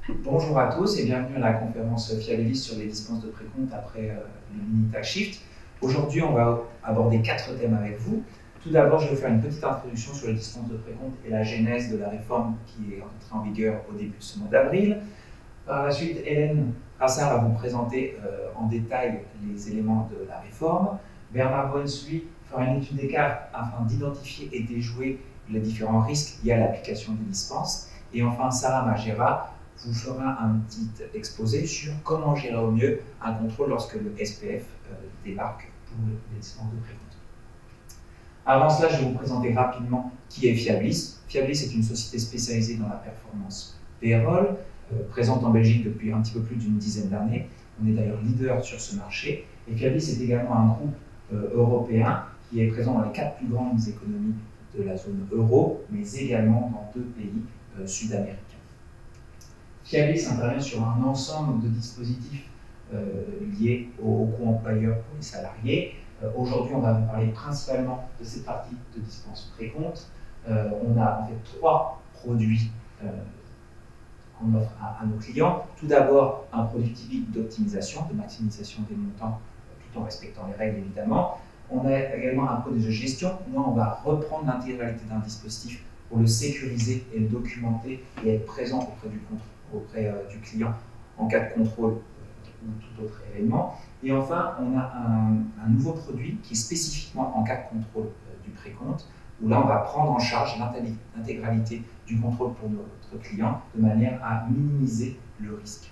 Bonjour à tous et bienvenue à la conférence Fiabilis sur les dispenses de précompte après le mini tax shift. Aujourd'hui, on va aborder 4 thèmes avec vous. Tout d'abord, je vais faire une petite introduction sur les dispenses de précompte et la genèse de la réforme qui est entrée en vigueur au début de ce mois d'avril. Par la suite, Hélène Rassard va vous présenter en détail les éléments de la réforme. Bernard Boens, lui, fera une étude des cas afin d'identifier et déjouer les différents risques liés à l'application des dispenses. Et enfin, Sarah Magera vous fera un petit exposé sur comment gérer au mieux un contrôle lorsque le SPF débarque pour les dispenses de précompte. Avant cela, je vais vous présenter rapidement qui est Fiabilis. Fiabilis est une société spécialisée dans la performance payroll, présente en Belgique depuis un petit peu plus d'une dizaine d'années. On est d'ailleurs leader sur ce marché. Et Fiabilis est également un groupe européen qui est présent dans les 4 plus grandes économies de la zone euro, mais également dans 2 pays sud-américains. Fiabilis intervient sur un ensemble de dispositifs liés au coût employeur pour les salariés. Aujourd'hui, on va vous parler principalement de cette partie de dispense précompte. On a en fait 3 produits qu'on offre à nos clients. Tout d'abord, un produit typique d'optimisation, de maximisation des montants, tout en respectant les règles évidemment. On a également un produit de gestion, où là, on va reprendre l'intégralité d'un dispositif pour le sécuriser et le documenter et être présent auprès du client en cas de contrôle ou tout autre événement. Et enfin, on a un nouveau produit qui est spécifiquement en cas de contrôle du précompte, où là, on va prendre en charge l'intégralité du contrôle pour notre client de manière à minimiser le risque.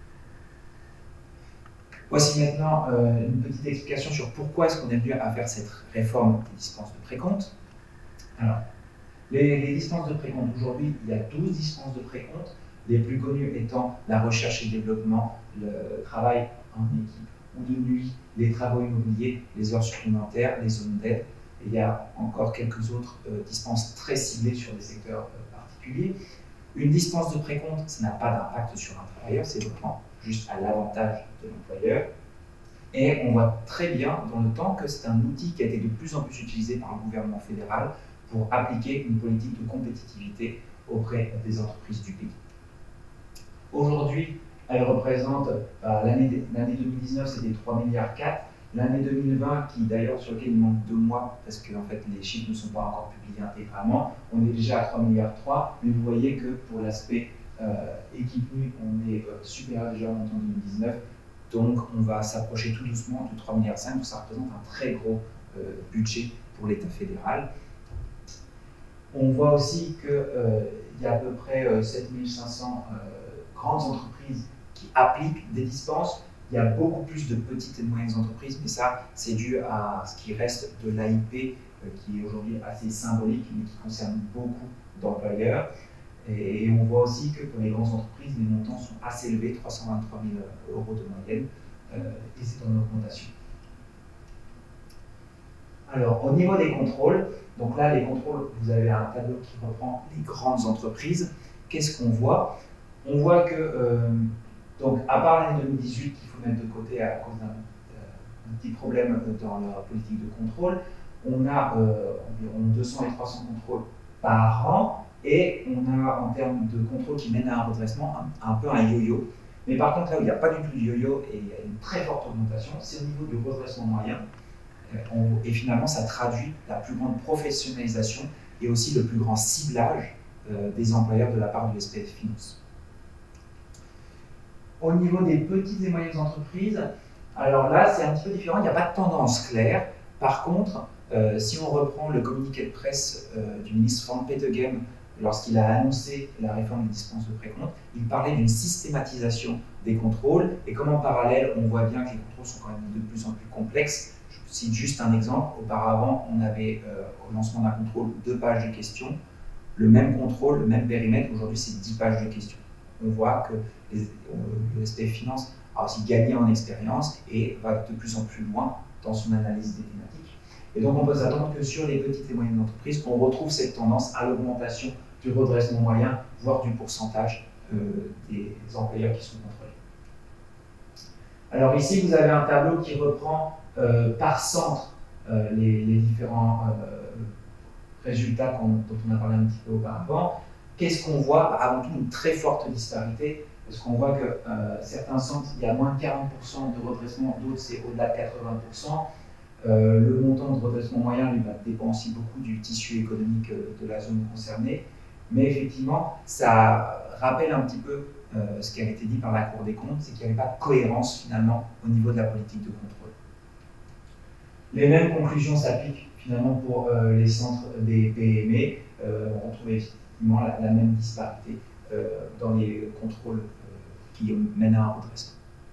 Voici maintenant une petite explication sur pourquoi est-ce qu'on est venu à faire cette réforme des dispenses de précompte. Alors, les dispenses de précompte, aujourd'hui, il y a 12 dispenses de précompte, les plus connues étant la recherche et développement, le travail en équipe ou de nuit, les travaux immobiliers, les heures supplémentaires, les zones d'aide. Il y a encore quelques autres dispenses très ciblées sur des secteurs particuliers. Une dispense de précompte, ça n'a pas d'impact sur un travailleur, c'est vraiment juste à l'avantage de l'employeur. Et on voit très bien dans le temps que c'est un outil qui a été de plus en plus utilisé par le gouvernement fédéral pour appliquer une politique de compétitivité auprès des entreprises du pays. Aujourd'hui, elle représente, l'année 2019, c'était 3,4 milliards. L'année 2020, qui d'ailleurs sur lequel il manque 2 mois, parce que en fait, les chiffres ne sont pas encore publiés intégralement, on est déjà à 3,3 milliards, mais vous voyez que pour l'aspect équipe nue, on est supérieur déjà au montant 2019, donc on va s'approcher tout doucement de 3,5 milliards, donc ça représente un très gros budget pour l'État fédéral. On voit aussi qu'il y a à peu près 7500 grandes entreprises qui appliquent des dispenses. Il y a beaucoup plus de petites et de moyennes entreprises, mais ça, c'est dû à ce qui reste de l'AIP, qui est aujourd'hui assez symbolique, mais qui concerne beaucoup d'employeurs. Et on voit aussi que pour les grandes entreprises, les montants sont assez élevés, 323 000 € de moyenne, et c'est en augmentation. Alors, au niveau des contrôles, donc là, les contrôles, vous avez un tableau qui reprend les grandes entreprises. Qu'est-ce qu'on voit? On voit que, donc, à part l'année 2018 qu'il faut mettre de côté à cause d'un petit problème dans leur politique de contrôle, on a environ 200 et 300 contrôles par an, et on a, en termes de contrôle qui mène à un redressement, un peu un yo-yo. Mais par contre, là où il n'y a pas du tout de yo-yo et il y a une très forte augmentation, c'est au niveau du redressement moyen. Et finalement, ça traduit la plus grande professionnalisation et aussi le plus grand ciblage des employeurs de la part du SPF Finance. Au niveau des petites et moyennes entreprises, alors là, c'est un petit peu différent, il n'y a pas de tendance claire. Par contre, si on reprend le communiqué de presse du ministre Van Petegem lorsqu'il a annoncé la réforme des dispenses de précompte, il parlait d'une systématisation des contrôles, et comme en parallèle, on voit bien que les contrôles sont quand même de plus en plus complexes. Je cite juste un exemple. Auparavant, on avait au lancement d'un contrôle 2 pages de questions. Le même contrôle, le même périmètre, aujourd'hui c'est 10 pages de questions. On voit que le SPF Finance a aussi gagné en expérience et va de plus en plus loin dans son analyse des thématiques. Et donc on peut s'attendre que sur les petites et moyennes entreprises, on retrouve cette tendance à l'augmentation du redressement moyen, voire du pourcentage des employeurs qui sont contrôlés. Alors ici, vous avez un tableau qui reprend par centre les différents résultats dont on a parlé un petit peu auparavant. Qu'est-ce qu'on voit? Avant tout, une très forte disparité Parce qu'on voit que certains centres, il y a moins de 40% de redressement, d'autres c'est au-delà de 80%. Le montant de redressement moyen lui, dépend aussi beaucoup du tissu économique de la zone concernée. Mais effectivement, ça rappelle un petit peu ce qui avait été dit par la Cour des comptes, c'est qu'il n'y avait pas de cohérence finalement au niveau de la politique de contrôle. Les mêmes conclusions s'appliquent finalement pour les centres des PME. On retrouve effectivement la même disparité dans les contrôles qui mènent à un redressement.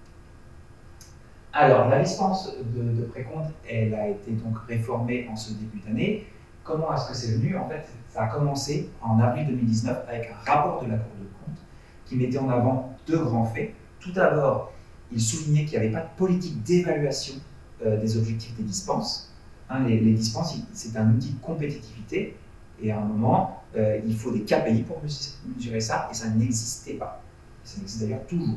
Alors, la dispense de précompte, elle a été donc réformée en ce début d'année. Comment est-ce que c'est venu? En fait, ça a commencé en avril 2019 avec un rapport de la Cour des comptes qui mettait en avant deux grands faits. Tout d'abord, il soulignait qu'il n'y avait pas de politique d'évaluation des objectifs des dispenses. Hein, les dispenses, c'est un outil de compétitivité et à un moment, il faut des KPI pour mesurer ça et ça n'existait pas. Ça n'existe d'ailleurs toujours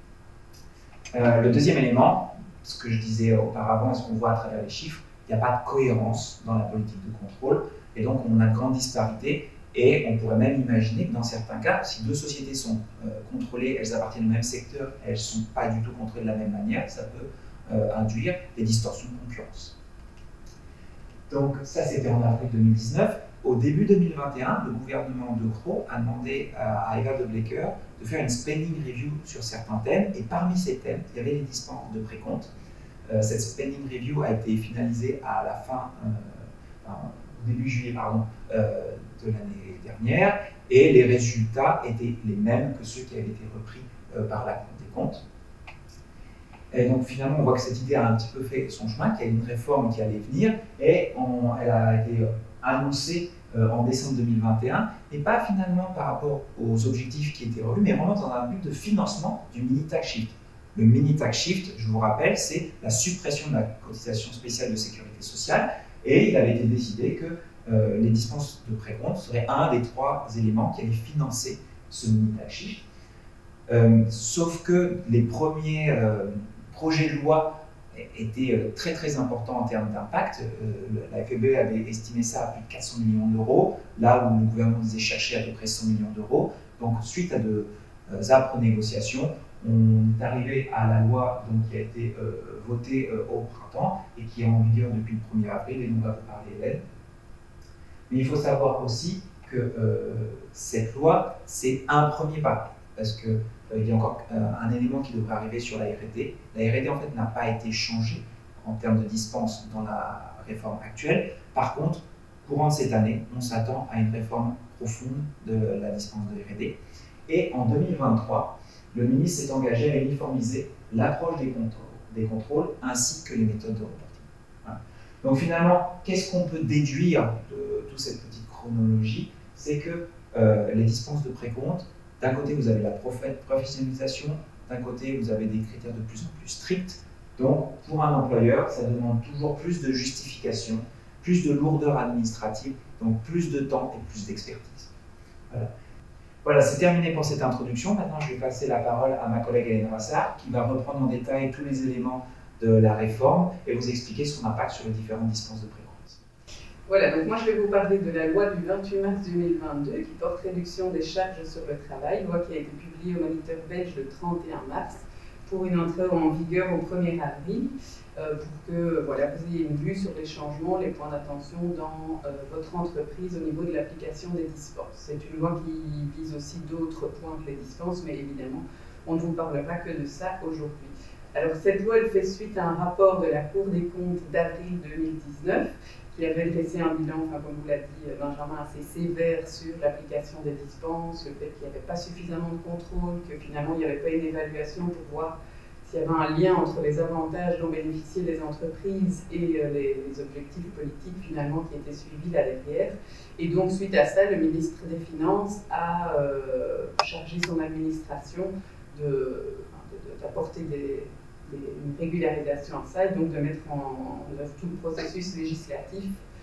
pas. Le deuxième élément, ce que je disais auparavant, ce qu'on voit à travers les chiffres, il n'y a pas de cohérence dans la politique de contrôle et donc on a de grandes disparités et on pourrait même imaginer que dans certains cas, si deux sociétés sont contrôlées, elles appartiennent au même secteur, elles ne sont pas du tout contrôlées de la même manière, ça peut induire des distorsions de concurrence. Donc ça c'était en avril 2019. Au début 2021, le gouvernement de Croo a demandé à Eva de Blecker de faire une spending review sur certains thèmes, et parmi ces thèmes, il y avait les dispenses de précompte. Cette spending review a été finalisée à la au début juillet de l'année dernière, et les résultats étaient les mêmes que ceux qui avaient été repris par la Cour des comptes. Et donc finalement, on voit que cette idée a un petit peu fait son chemin, qu'il y a une réforme qui allait venir, et elle a été annoncée en décembre 2021, et pas finalement par rapport aux objectifs qui étaient revus, mais vraiment dans un but de financement du mini-tax shift. Le mini-tax shift, je vous rappelle, c'est la suppression de la cotisation spéciale de sécurité sociale, et il avait été décidé que les dispenses de précompte seraient un des trois éléments qui allaient financer ce mini-tax shift. Sauf que les premiers projets de loi étaient très très importants en termes d'impact. La FEB avait estimé ça à plus de 400 millions d'euros, là où le gouvernement disait chercher à peu près 100 millions d'euros. Donc suite à de âpres négociations, on est arrivé à la loi donc, qui a été votée au printemps et qui est en vigueur depuis le 1er avril, et dont va vous parler Hélène. Mais il faut savoir aussi que cette loi, c'est un premier pas, parce que il y a encore un élément qui devrait arriver sur la R&D. La R&D en fait n'a pas été changée en termes de dispense dans la réforme actuelle. Par contre, courant de cette année, on s'attend à une réforme profonde de la dispense de R&D. Et en 2023, le ministre s'est engagé à uniformiser l'approche des contrôles ainsi que les méthodes de reporting. Voilà. Donc finalement, qu'est-ce qu'on peut déduire de toute cette petite chronologie? C'est que les dispenses de précompte, d'un côté, vous avez la professionnalisation, d'un côté, vous avez des critères de plus en plus stricts. Donc, pour un employeur, ça demande toujours plus de justification, plus de lourdeur administrative, donc plus de temps et plus d'expertise. Voilà. Voilà, c'est terminé pour cette introduction. Maintenant, je vais passer la parole à ma collègue Hélène Rassard, qui va reprendre en détail tous les éléments de la réforme et vous expliquer son impact sur les différentes dispenses de précompte. Voilà, donc moi je vais vous parler de la loi du 28 mars 2022 qui porte réduction des charges sur le travail, loi qui a été publiée au Moniteur belge le 31 mars pour une entrée en vigueur au 1er avril, pour que voilà, vous ayez une vue sur les changements, les points d'attention dans votre entreprise au niveau de l'application des dispenses. C'est une loi qui vise aussi d'autres points que les dispenses, mais évidemment on ne vous parlera que de ça aujourd'hui. Alors cette loi elle fait suite à un rapport de la Cour des comptes d'avril 2019 qui avait dressé un bilan, enfin, comme vous l'a dit Benjamin, assez sévère sur l'application des dispenses, le fait qu'il n'y avait pas suffisamment de contrôle, que finalement il n'y avait pas une évaluation pour voir s'il y avait un lien entre les avantages dont bénéficiaient les entreprises et les objectifs politiques finalement qui étaient suivis là derrière. Et donc suite à ça, le ministre des Finances a chargé son administration d'apporter une régularisation à ça et donc de mettre en œuvre tout le processus législatif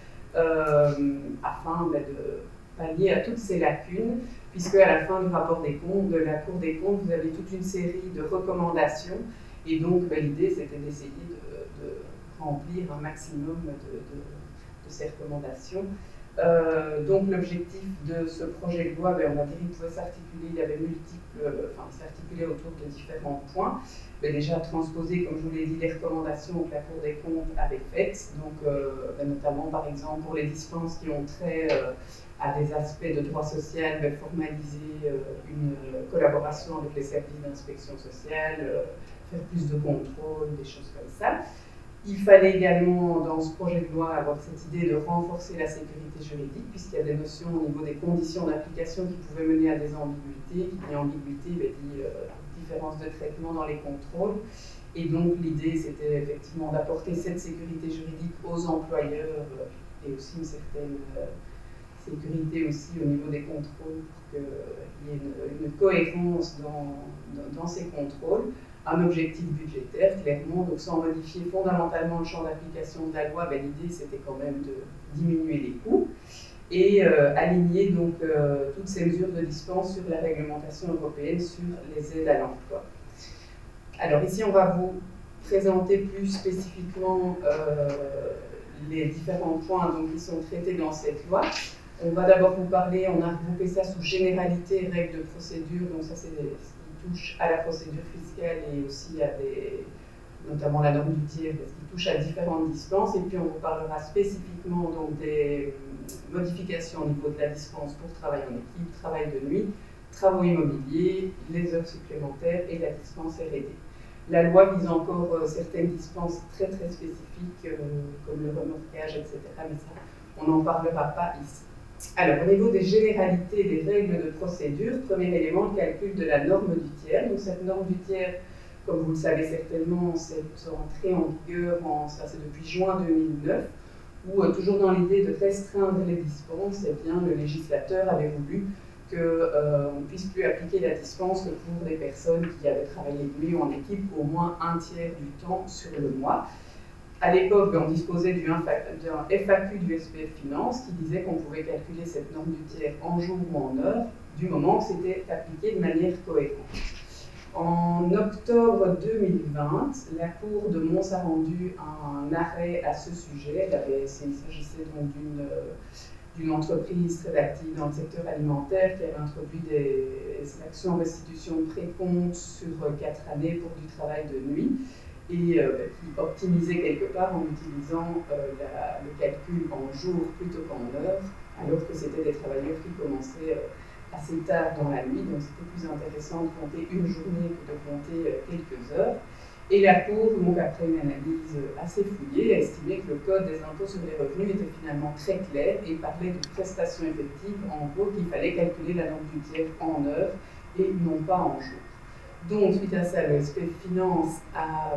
afin de pallier à toutes ces lacunes, puisque à la fin du rapport des comptes, de la Cour des comptes, vous avez toute une série de recommandations et donc l'idée c'était d'essayer de remplir un maximum de ces recommandations. Donc l'objectif de ce projet de loi, on va dire, il pouvait s'articuler, il avait s'articulait autour de différents points. Mais déjà transposer, comme je vous l'ai dit, les recommandations que la Cour des comptes avait faites, donc notamment par exemple pour les dispenses qui ont trait à des aspects de droit social, formaliser une collaboration avec les services d'inspection sociale, faire plus de contrôle, des choses comme ça. Il fallait également, dans ce projet de loi, avoir cette idée de renforcer la sécurité juridique, puisqu'il y a des notions au niveau des conditions d'application qui pouvaient mener à des ambiguïtés. Qui dit ambiguïté, dit différence de traitement dans les contrôles. Et donc l'idée, c'était effectivement d'apporter cette sécurité juridique aux employeurs et aussi une certaine sécurité aussi au niveau des contrôles pour qu'il y ait une cohérence dans ces contrôles. Un objectif budgétaire, clairement, donc sans modifier fondamentalement le champ d'application de la loi, l'idée c'était quand même de diminuer les coûts et aligner donc toutes ces mesures de dispense sur la réglementation européenne sur les aides à l'emploi. Alors ici on va vous présenter plus spécifiquement les différents points donc, qui sont traités dans cette loi. On va d'abord vous parler, on a regroupé ça sous généralité et règles de procédure, donc ça c'est touche à la procédure fiscale et aussi à notamment la norme du tiers, parce qu'il touche à différentes dispenses. Et puis on vous parlera spécifiquement donc, des modifications au niveau de la dispense pour travail en équipe, travail de nuit, travaux immobiliers, les heures supplémentaires et la dispense R&D. La loi vise encore certaines dispenses très très spécifiques, comme le remorquage, etc. Mais ça, on n'en parlera pas ici. Alors, au niveau des généralités et des règles de procédure, premier élément, le calcul de la norme du tiers. Donc, cette norme du tiers, comme vous le savez certainement, c'est entrée en vigueur, ça c'est depuis juin 2009, où toujours dans l'idée de restreindre les dispenses, eh bien, le législateur avait voulu qu'on ne puisse plus appliquer la dispense que pour des personnes qui avaient travaillé de nuit en équipe au moins un tiers du temps sur le mois. À l'époque, on disposait d'un FAQ du SPF Finance qui disait qu'on pouvait calculer cette norme du tiers en jour ou en heure, du moment que c'était appliqué de manière cohérente. En octobre 2020, la Cour de Mons a rendu un arrêt à ce sujet. Il s'agissait donc d'une entreprise très active dans le secteur alimentaire qui avait introduit des actions en restitution de précompte sur 4 années pour du travail de nuit, et qui optimisait quelque part en utilisant le calcul en jour plutôt qu'en heure, alors que c'était des travailleurs qui commençaient assez tard dans la nuit, donc c'était plus intéressant de compter une journée que de compter quelques heures. Et la Cour, donc après une analyse assez fouillée, a estimé que le Code des impôts sur les revenus était finalement très clair et parlait de prestations effectives, en gros qu'il fallait calculer la norme du tiers en heure et non pas en jour. Donc, suite à ça, le SPF Finance a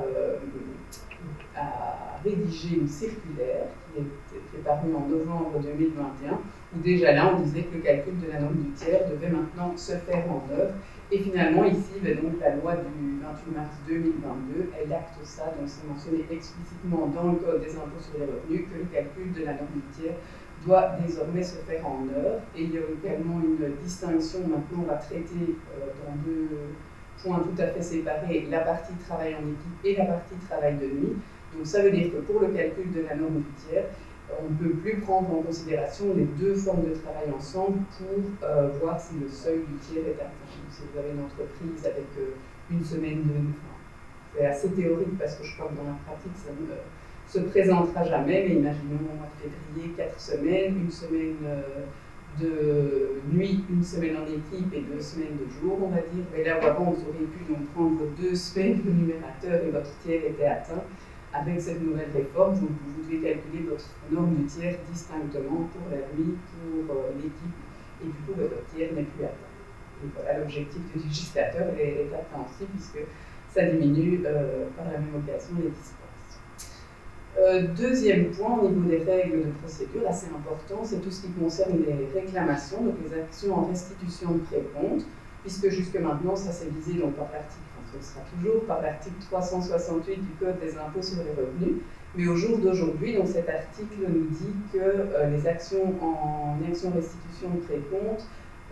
rédigé une circulaire qui est parue en novembre 2021, où déjà là, on disait que le calcul de la norme du tiers devait maintenant se faire en heure. Et finalement, ici, donc, la loi du 28 mars 2022, elle acte ça, donc c'est mentionné explicitement dans le Code des impôts sur les revenus que le calcul de la norme du tiers doit désormais se faire en heure. Et il y a également une distinction, maintenant on va traiter dans 2 points tout à fait séparés, la partie travail en équipe et la partie travail de nuit. Donc ça veut dire que pour le calcul de la norme du tiers, on ne peut plus prendre en considération les 2 formes de travail ensemble pour voir si le seuil du tiers est atteint. Donc, si vous avez une entreprise avec une semaine de nuit, c'est assez théorique parce que je crois que dans la pratique ça ne se présentera jamais, mais imaginons au mois de février 4 semaines, une semaine de nuit, une semaine en équipe et 2 semaines de jour, on va dire. Mais là où avant vous auriez pu donc prendre vos 2 semaines de numérateur et votre tiers était atteint. Avec cette nouvelle réforme, vous devez calculer votre norme du tiers distinctement pour la nuit, pour l'équipe, et du coup votre tiers n'est plus atteint. Et voilà, l'objectif du législateur est atteint aussi, puisque ça diminue par la même occasion les dispenses. Deuxième point, au niveau des règles de procédure, assez important, c'est tout ce qui concerne les réclamations, donc les actions en restitution de précompte, puisque jusque maintenant, ça s'est visé donc par l'article, ce sera toujours par l'article 368 du Code des impôts sur les revenus. Mais au jour d'aujourd'hui, donc cet article nous dit que les actions en restitution de précompte,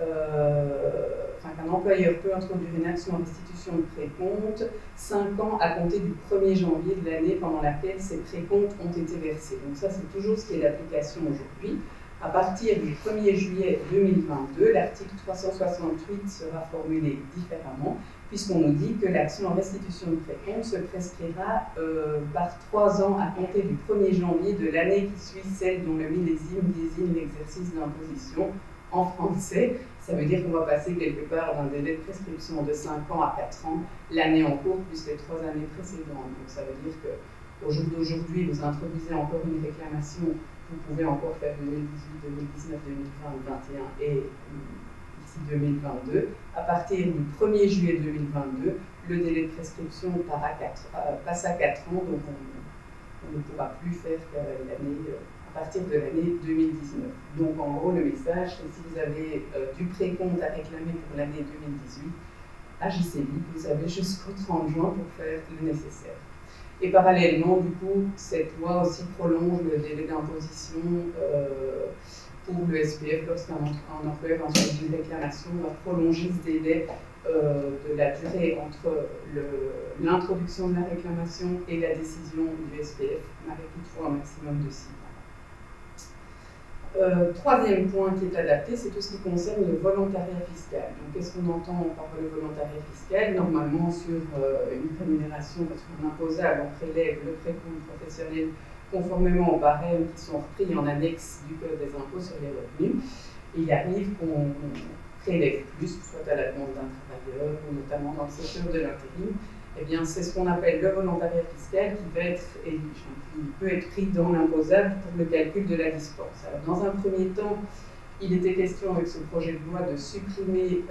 qu'un employeur peut introduire une action en restitution de précompte 5 ans à compter du 1er janvier de l'année pendant laquelle ces précomptes ont été versés. Donc ça, c'est toujours ce qui est d'application aujourd'hui. À partir du 1er juillet 2022, l'article 368 sera formulé différemment, puisqu'on nous dit que l'action en restitution de précompte se prescrira par 3 ans à compter du 1er janvier de l'année qui suit celle dont le millésime désigne l'exercice d'imposition. En français, ça veut dire qu'on va passer quelque part d'un délai de prescription de 5 ans à 4 ans, l'année en cours plus les 3 années précédentes. Donc ça veut dire qu'au jour d'aujourd'hui, vous introduisez encore une réclamation, vous pouvez encore faire 2018, 2019, 2020, 2021 et ici 2022. À partir du 1er juillet 2022, le délai de prescription passe à 4 ans, donc on ne pourra plus faire à partir de l'année 2019. Donc en gros, le message, c'est si vous avez du précompte à réclamer pour l'année 2018, agissez vite, vous avez jusqu'au 30 juin pour faire le nécessaire. Et parallèlement, du coup, cette loi aussi prolonge le délai d'imposition pour le SPF lorsqu'un employeur introduit une réclamation, va prolonger ce délai de la durée entre l'introduction de la réclamation et la décision du SPF, avec toutefois un maximum de 6 mois. Troisième point qui est adapté, c'est tout ce qui concerne le volontariat fiscal. Donc, qu'est-ce qu'on entend par le volontariat fiscal? Normalement, sur une rémunération, parce qu'on imposable, on prélève le précompte professionnel conformément aux barèmes qui sont repris en annexe du Code des impôts sur les revenus. Et il arrive qu'on prélève plus, soit à la demande d'un travailleur, ou notamment dans le secteur de l'intérim. Eh bien, c'est ce qu'on appelle le volontariat fiscal qui peut être pris dans l'imposable pour le calcul de la dispense. Alors, dans un premier temps, il était question avec ce projet de loi de supprimer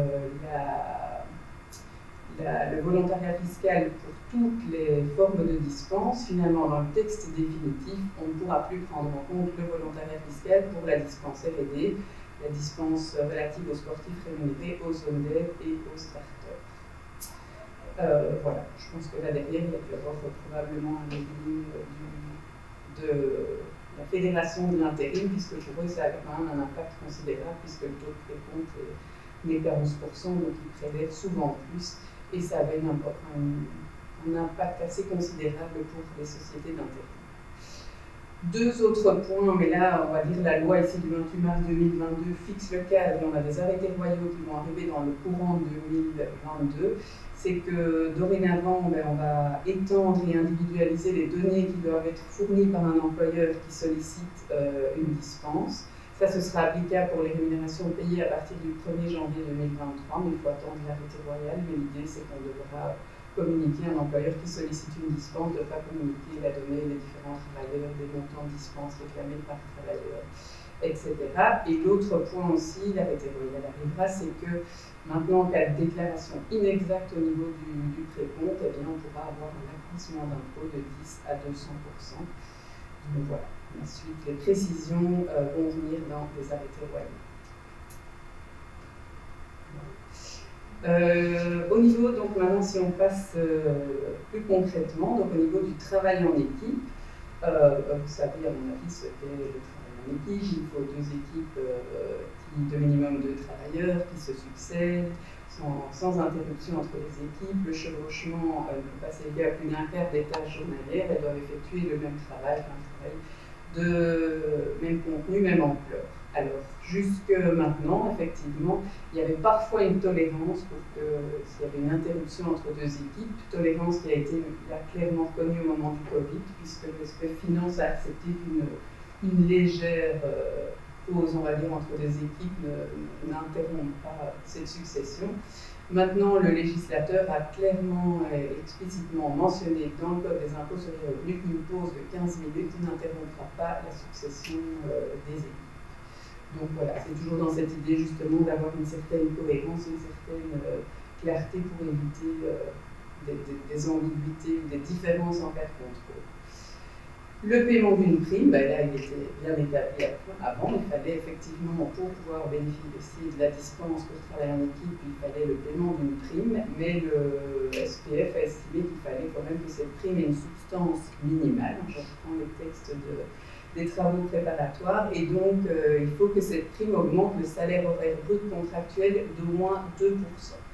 le volontariat fiscal pour toutes les formes de dispense. Finalement, dans le texte définitif, on ne pourra plus prendre en compte le volontariat fiscal pour la dispense R&D, la dispense relative aux sportifs rémunérés, aux zones d'aide et aux starters. Voilà, je pense que là derrière, il y a dû y avoir probablement un lobbying de la Fédération de l'intérim, puisque pour eux, ça a quand même un impact considérable, puisque le taux de précompte n'est qu'à 11%, donc ils prélèvent souvent plus, et ça avait un impact assez considérable pour les sociétés d'intérim. Deux autres points, mais là, on va dire la loi ici du 28 mars 2022 fixe le cadre, et on a des arrêtés royaux qui vont arriver dans le courant 2022. C'est que dorénavant, on va étendre et individualiser les données qui doivent être fournies par un employeur qui sollicite une dispense. Ça, ce sera applicable pour les rémunérations payées à partir du 1er janvier 2023, mais il faut attendre l'arrêté royal. Mais l'idée, c'est qu'on devra communiquer un employeur qui sollicite une dispense, de ne pas communiquer la donnée des différents travailleurs, des montants de dispense réclamés par travailleur, etc. Et l'autre point aussi, l'arrêté royal arrivera, c'est que maintenant, en cas de déclaration inexacte au niveau du précompte, eh bien, on pourra avoir un accroissement d'impôt de 10 à 200%. Donc voilà, ensuite les précisions vont venir dans les arrêtés royaux. Au niveau, donc maintenant si on passe plus concrètement, donc au niveau du travail en équipe, vous savez à mon avis ce qu'est le travail en équipe, il faut 2 équipes de minimum 2 travailleurs qui se succèdent, sans interruption entre les équipes, le chevauchement ne peut pas s'élever à plus d'un quart des tâches journalières, elles doivent effectuer le même travail, un travail de même contenu, même ampleur. Alors, jusque maintenant, effectivement, il y avait parfois une tolérance pour que s'il y avait une interruption entre 2 équipes, tolérance qui a été clairement reconnue au moment du Covid, puisque le SPF Finance a accepté qu'une légère pause, on va dire, entre 2 équipes n'interrompt pas cette succession. Maintenant, le législateur a clairement et explicitement mentionné dans le Code des impôts sur les revenus qu'une pause de 15 minutes n'interrompra pas la succession des équipes. Donc voilà, c'est toujours dans cette idée justement d'avoir une certaine cohérence, une certaine clarté pour éviter des ambiguïtés ou des différences en cas de contrôle. Le paiement d'une prime, là il était bien établi avant, il fallait effectivement, pour pouvoir bénéficier de la dispense pour travailler en équipe, il fallait le paiement d'une prime, mais le SPF a estimé qu'il fallait quand même que cette prime ait une substance minimale. Je reprends les textes des travaux préparatoires, et donc il faut que cette prime augmente le salaire horaire brut contractuel d'au moins 2%.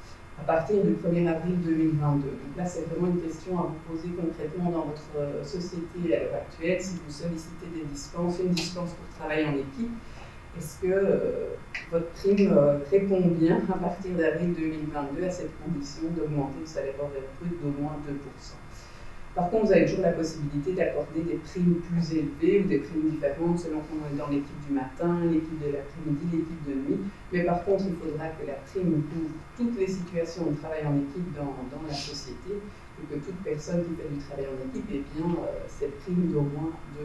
partir du 1er avril 2022. Donc là, c'est vraiment une question à vous poser concrètement dans votre société à l'heure actuelle. Si vous sollicitez des dispenses, une dispense pour travailler en équipe, est-ce que votre prime répond bien à partir d'avril 2022 à cette condition d'augmenter le salaire horaire brut d'au moins 2%? Par contre, vous avez toujours la possibilité d'accorder des primes plus élevées ou des primes différentes selon qu'on est dans l'équipe du matin, l'équipe de l'après-midi, l'équipe de nuit. Mais par contre, il faudra que la prime couvre toutes les situations de travail en équipe dans la société et que toute personne qui fait du travail en équipe ait bien cette prime d'au moins 2%.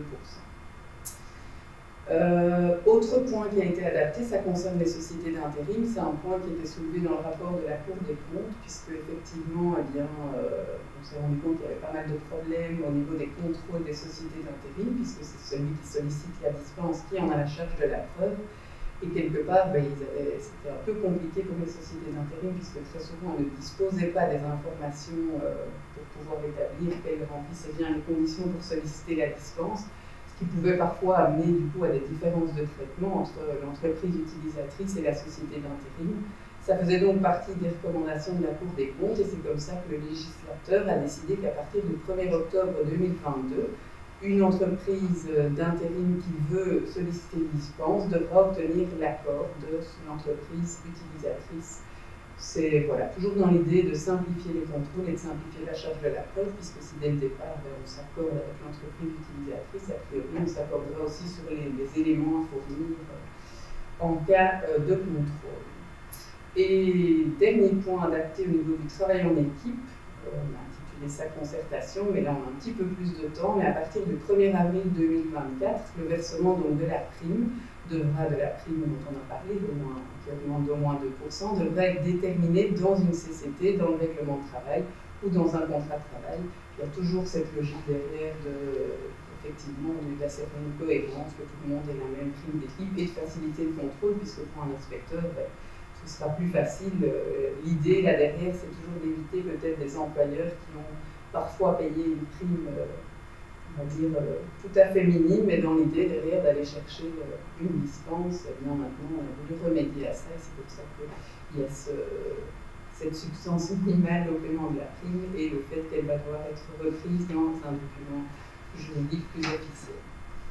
Autre point qui a été adapté, ça concerne les sociétés d'intérim. C'est un point qui était soulevé dans le rapport de la Cour des comptes, puisque effectivement, eh bien, on s'est rendu compte qu'il y avait pas mal de problèmes au niveau des contrôles des sociétés d'intérim, puisque c'est celui qui sollicite la dispense qui en a la charge de la preuve. Et quelque part, ben, c'était un peu compliqué pour les sociétés d'intérim, puisque très souvent, elles ne disposaient pas des informations pour pouvoir établir qu'elles remplissaient bien les conditions pour solliciter la dispense, qui pouvait parfois amener du coup à des différences de traitement entre l'entreprise utilisatrice et la société d'intérim. Ça faisait donc partie des recommandations de la Cour des comptes et c'est comme ça que le législateur a décidé qu'à partir du 1er octobre 2022, une entreprise d'intérim qui veut solliciter une dispense devra obtenir l'accord de l'entreprise utilisatrice. C'est voilà, toujours dans l'idée de simplifier les contrôles et de simplifier la charge de la preuve, puisque si dès le départ on s'accorde avec l'entreprise utilisatrice, a priori on s'accordera aussi sur les éléments à fournir en cas de contrôle. Et dernier point adapté au niveau du travail en équipe, on a intitulé ça concertation, mais là on a un petit peu plus de temps, mais à partir du 1er avril 2024, le versement donc de la prime dont on a parlé, qui augmente d'au moins 2%, devra être déterminé dans une CCT, dans le règlement de travail ou dans un contrat de travail. Il y a toujours cette logique derrière effectivement, d'assurer une cohérence, que tout le monde ait la même prime d'équipe et de faciliter le contrôle, puisque pour un inspecteur, ce sera plus facile. L'idée là derrière, c'est toujours d'éviter peut-être des employeurs qui ont parfois payé une prime on va dire, tout à fait minime, mais dans l'idée derrière d'aller chercher une dispense, et bien maintenant on a voulu remédier à ça, et c'est pour ça qu'il y a cette substance minimale au paiement de la prime et le fait qu'elle va devoir être reprise dans un document juridique plus officiel.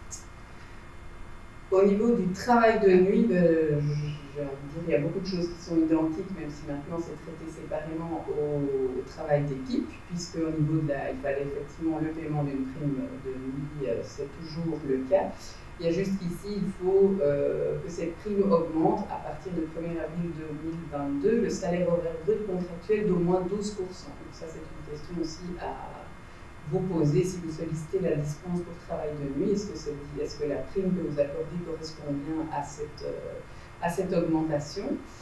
Au niveau du travail de nuit, j'ai envie de dire il y a beaucoup de choses qui sont identiques, même si maintenant c'est traité séparément au travail d'équipe, puisque au niveau il fallait effectivement le paiement d'une prime de nuit, c'est toujours le cas. Il y a juste qu'ici, il faut que cette prime augmente à partir du 1er avril 2022, le salaire horaire brut contractuel d'au moins 12%. Donc ça, c'est une question aussi à vous poser si vous sollicitez la dispense pour travail de nuit. Est-ce que la prime que vous accordez correspond bien à cette augmentation?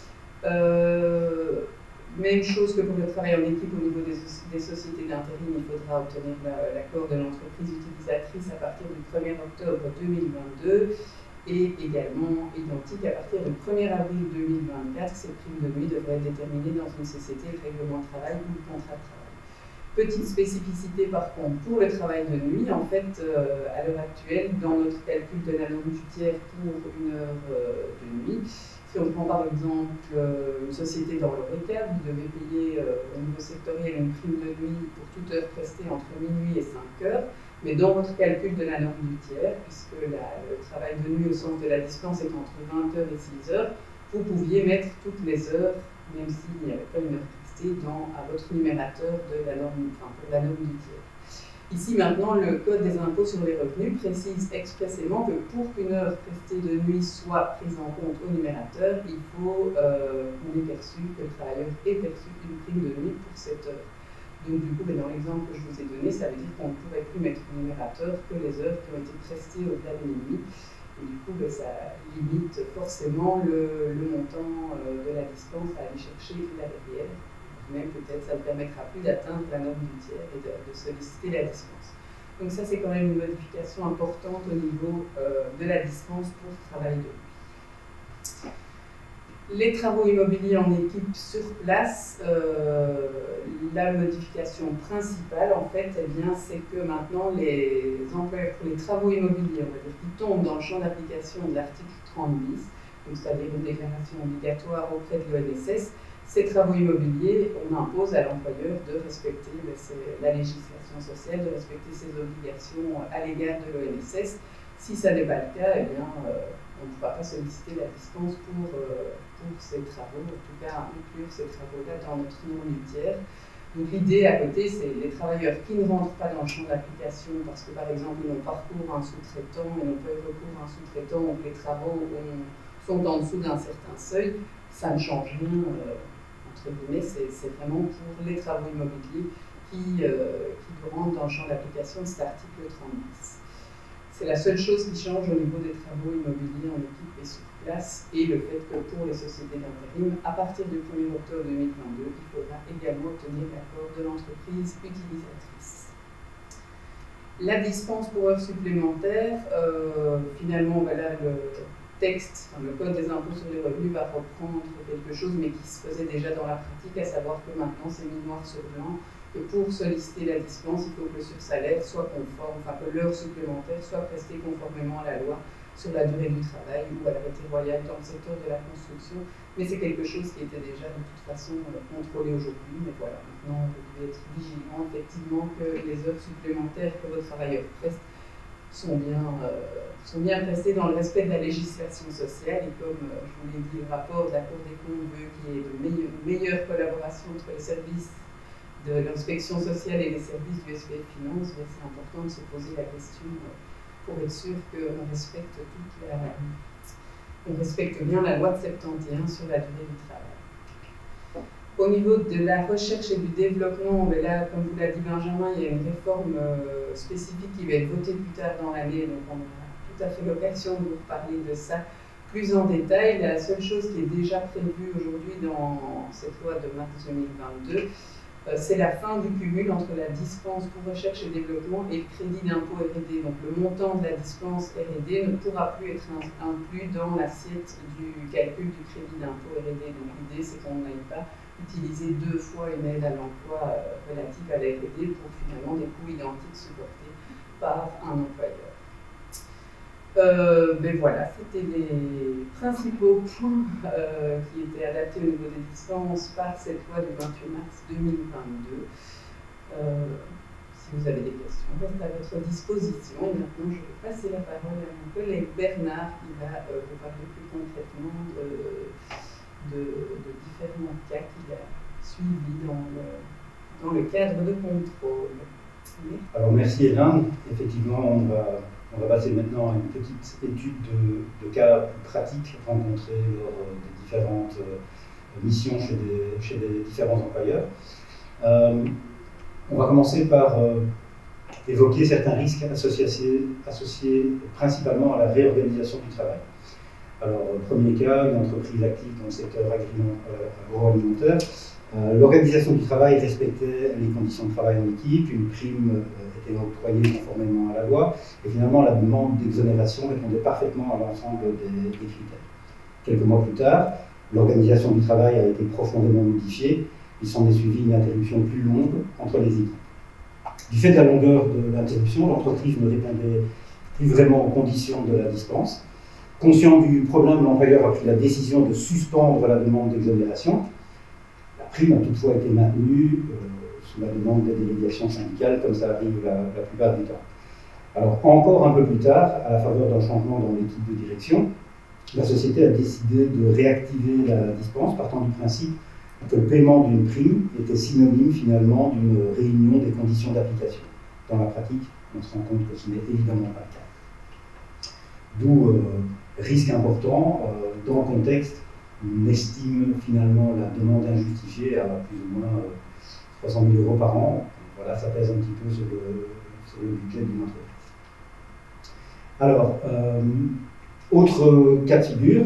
Même chose que pour le travail en équipe au niveau des sociétés d'intérim, il faudra obtenir l'accord de l'entreprise utilisatrice à partir du 1er octobre 2022 et également identique à partir du 1er avril 2024. Ces primes de nuit devraient être déterminées dans une CCT, le règlement de travail ou le contrat de travail. Petite spécificité par contre pour le travail de nuit, en fait à l'heure actuelle, dans notre calcul de la norme du tiers pour une heure de nuit, si on prend par exemple une société dans l'ORECA, vous devez payer au niveau sectoriel une prime de nuit pour toute heure prestée entre minuit et 5 heures, mais dans votre calcul de la norme du tiers, puisque le travail de nuit au sens de la dispense est entre 20 heures et 6 heures, vous pouviez mettre toutes les heures, même s'il n'y avait pas une heure à votre numérateur de la norme, pour la norme du tiers. Ici maintenant, le Code des impôts sur les revenus précise expressément que pour qu'une heure prestée de nuit soit prise en compte au numérateur, il faut qu'on ait perçu, que le travailleur ait perçu une prime de nuit pour cette heure. Donc du coup, dans l'exemple que je vous ai donné, ça veut dire qu'on ne pourrait plus mettre au numérateur que les heures qui ont été prestées au-delà de minuit. Et du coup, ça limite forcément le montant de la dispense à aller chercher là derrière. Même peut-être ça ne permettra plus d'atteindre la norme du tiers et de solliciter la dispense. Donc ça, c'est quand même une modification importante au niveau de la dispense pour travail de nuit. Les travaux immobiliers en équipe sur place, la modification principale, en fait, c'est que maintenant, les employeurs pour les travaux immobiliers, on va dire, qui tombent dans le champ d'application de l'article 30 bis, donc c'est-à-dire une déclaration obligatoire auprès de l'ONSS, Ces travaux immobiliers, on impose à l'employeur de respecter la législation sociale, de respecter ses obligations à l'égard de l'ONSS. Si ça n'est pas le cas, eh bien, on ne pourra pas solliciter la dispense pour ces travaux, en tout cas inclure ces travaux-là dans notre norme unitaire. Donc l'idée à côté, c'est les travailleurs qui ne rentrent pas dans le champ d'application parce que par exemple ils n'ont pas recours à un sous-traitant, ils n'ont pas eu recours à un sous-traitant, donc les travaux sont en dessous d'un certain seuil, ça ne change rien, entre guillemets, c'est vraiment pour les travaux immobiliers qui rentrent dans le champ d'application de cet article 30. C'est la seule chose qui change au niveau des travaux immobiliers en équipe et sur place, et le fait que pour les sociétés d'intérim, à partir du 1er octobre 2022, il faudra également obtenir l'accord de l'entreprise utilisatrice. La dispense pour heures supplémentaires, finalement, voilà, le texte, le code des impôts sur les revenus va reprendre quelque chose, mais qui se faisait déjà dans la pratique, à savoir que maintenant c'est mis noir sur blanc, que pour solliciter la dispense, il faut que le sursalaire soit conforme, enfin que l'heure supplémentaire soit prestée conformément à la loi sur la durée du travail ou à l'arrêté royal dans le secteur de la construction. Mais c'est quelque chose qui était déjà de toute façon contrôlé aujourd'hui. Mais voilà, maintenant vous devez être vigilant effectivement que les heures supplémentaires que votre travailleur preste sont bien prestées dans le respect de la législation sociale. Et comme je vous l'ai dit, le rapport de la Cour des comptes veut qu'il y ait de meilleure collaboration entre les services de l'inspection sociale et les services du SPF Finance, c'est important de se poser la question pour être sûr qu'on respecte bien la loi de 71 sur la durée du travail. Au niveau de la recherche et du développement, là, comme vous l'a dit Benjamin, il y a une réforme spécifique qui va être votée plus tard dans l'année, donc on aura tout à fait l'occasion de vous parler de ça plus en détail. La seule chose qui est déjà prévue aujourd'hui dans cette loi de mars 2022, c'est la fin du cumul entre la dispense pour recherche et développement et le crédit d'impôt R&D. Donc le montant de la dispense R&D ne pourra plus être inclus dans l'assiette du calcul du crédit d'impôt R&D. Donc l'idée, c'est qu'on n'aille pas utiliser deux fois une aide à l'emploi relative à la R&D pour finalement des coûts identiques supportés par un employeur. Mais voilà, c'était les principaux points qui étaient adaptés au niveau des dispenses par cette loi du 28 mars 2022. Si vous avez des questions, reste à votre disposition. Et maintenant, je vais passer la parole à mon collègue Bernard qui va vous parler plus concrètement de différents cas qu'il a suivis dans le cadre de contrôle. Oui. Alors merci Hélène. Effectivement, on va passer maintenant à une petite étude de cas plus pratiques rencontrés lors des différentes missions chez des différents employeurs. On va commencer par évoquer certains risques associés principalement à la réorganisation du travail. Alors, premier cas, une entreprise active dans le secteur agroalimentaire. L'organisation du travail respectait les conditions de travail en équipe, une prime était octroyée conformément à la loi, et finalement la demande d'exonération répondait parfaitement à l'ensemble des critères. Quelques mois plus tard, l'organisation du travail a été profondément modifiée, il s'en est suivi une interruption plus longue entre les équipes. Du fait de la longueur de l'interruption, l'entreprise ne répondait plus vraiment aux conditions de la dispense. Conscient du problème, l'employeur a pris la décision de suspendre la demande d'exonération. La prime a toutefois été maintenue sous la demande des délégations syndicales, comme ça arrive la plupart du temps. Alors, encore un peu plus tard, à la faveur d'un changement dans l'équipe de direction, la société a décidé de réactiver la dispense, partant du principe que le paiement d'une prime était synonyme finalement d'une réunion des conditions d'application. Dans la pratique, on se rend compte que ce n'est évidemment pas le cas. D'où risque important, dans le contexte, on estime finalement la demande injustifiée à plus ou moins 300 000 € par an. Voilà, ça pèse un petit peu sur le budget d'une entreprise. Alors, autre cas de figure,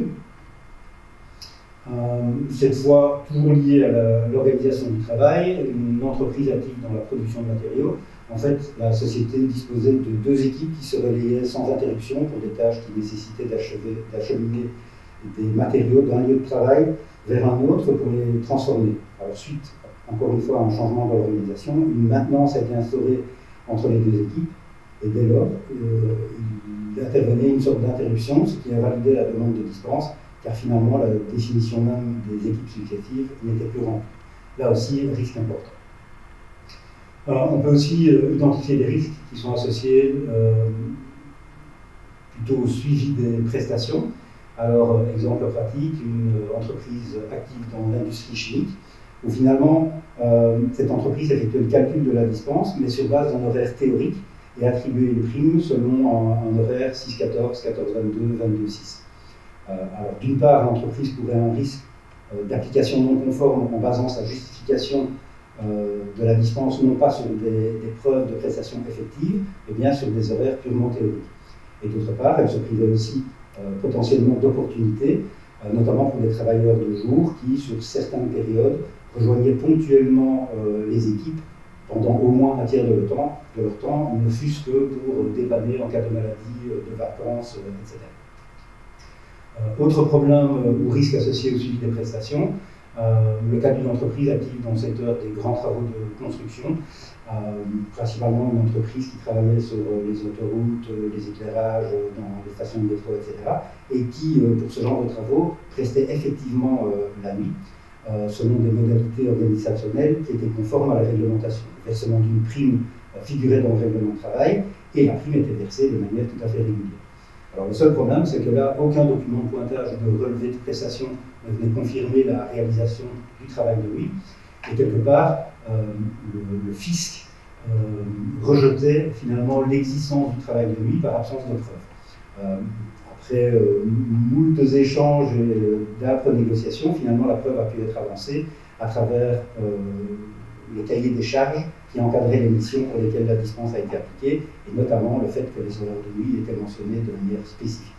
cette fois toujours liée à l'organisation du travail, une entreprise active dans la production de matériaux. En fait, la société disposait de deux équipes qui se relayaient sans interruption pour des tâches qui nécessitaient d'acheminer des matériaux d'un lieu de travail vers un autre pour les transformer. Alors, suite, encore une fois, à un changement d'organisation, une maintenance a été instaurée entre les deux équipes, et dès lors, il intervenait une sorte d'interruption, ce qui a validé la demande de dispense, car finalement la définition même des équipes successives n'était plus remplie. Là aussi, risque important. On peut aussi identifier des risques qui sont associés plutôt au suivi des prestations. Alors, exemple pratique, une entreprise active dans l'industrie chimique, où finalement, cette entreprise effectue le calcul de la dispense, mais sur base d'un horaire théorique, et attribuer les primes selon un horaire 6-14, 14-22, 22-6. Alors, d'une part, l'entreprise courait un risque d'application non conforme en basant sa justification de la dispense non pas sur des preuves de prestations effectives, mais bien sur des horaires purement théoriques. Et d'autre part, elle se privait aussi potentiellement d'opportunités, notamment pour des travailleurs de jour qui, sur certaines périodes, rejoignaient ponctuellement les équipes pendant au moins un tiers de leur temps, ne fût-ce que pour dépanner en cas de maladie, de vacances, etc. Autre problème ou risque associé au suivi des prestations, le cas d'une entreprise active dans le secteur des grands travaux de construction, principalement une entreprise qui travaillait sur les autoroutes, les éclairages dans les stations de métro, etc., et qui, pour ce genre de travaux, prestait effectivement la nuit, selon des modalités organisationnelles qui étaient conformes à la réglementation. Le versement d'une prime figurait dans le règlement de travail, et la prime était versée de manière tout à fait régulière. Alors le seul problème, c'est que là, aucun document de pointage de relevé de prestation ne venait confirmer la réalisation du travail de nuit. Et quelque part, le fisc rejetait finalement l'existence du travail de nuit par absence de preuves. Après moult échanges et d'âpres négociations, finalement la preuve a pu être avancée à travers le cahier des charges qui encadrait les missions pour lesquelles la dispense a été appliquée, et notamment le fait que les horaires de nuit étaient mentionnés de manière spécifique.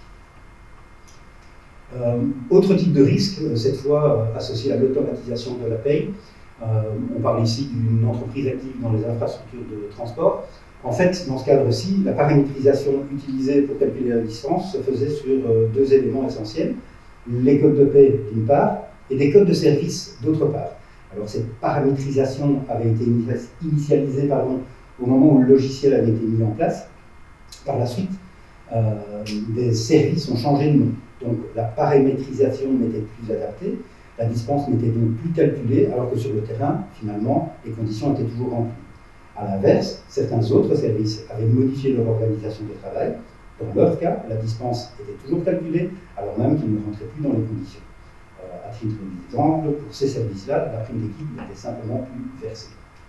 Autre type de risque, cette fois associé à l'automatisation de la paye. On parle ici d'une entreprise active dans les infrastructures de transport. En fait, dans ce cadre-ci, la paramétrisation utilisée pour calculer la dispense se faisait sur deux éléments essentiels, les codes de paie d'une part, et des codes de service d'autre part. Alors cette paramétrisation avait été initialisée au moment où le logiciel avait été mis en place. Par la suite, des services ont changé de nom. Donc la paramétrisation n'était plus adaptée, la dispense n'était donc plus calculée, alors que sur le terrain, finalement, les conditions étaient toujours remplies. A l'inverse, certains autres services avaient modifié leur organisation de travail. Dans leur cas, la dispense était toujours calculée, alors même qu'ils ne rentraient plus dans les conditions. À titre d'exemple, pour ces services-là, la prime d'équipe n'était simplement plus versée.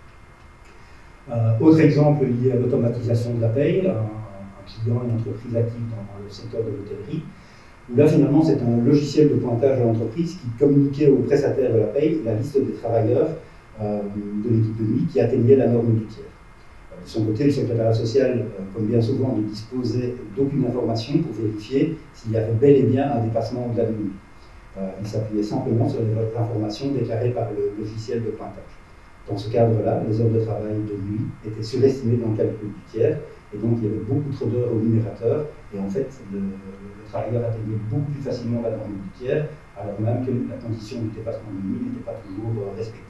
Autre exemple lié à l'automatisation de la paye, un client, une entreprise active dans le secteur de l'hôtellerie, où là finalement c'est un logiciel de pointage de l'entreprise qui communiquait aux prestataires de la paye la liste des travailleurs de l'équipe de nuit qui atteignaient la norme du tiers. De son côté, le secrétariat social, comme bien souvent, ne disposait d'aucune information pour vérifier s'il y avait bel et bien un dépassement au-delà de nuit. Il s'appuyait simplement sur les informations déclarées par le logiciel de pointage. Dans ce cadre-là, les heures de travail de nuit étaient surestimées dans le calcul du tiers, et donc il y avait beaucoup trop d'heures au numérateur, et en fait, le travailleur atteignait beaucoup plus facilement la norme du tiers, alors même que la condition du dépassement de nuit n'était pas toujours respectée.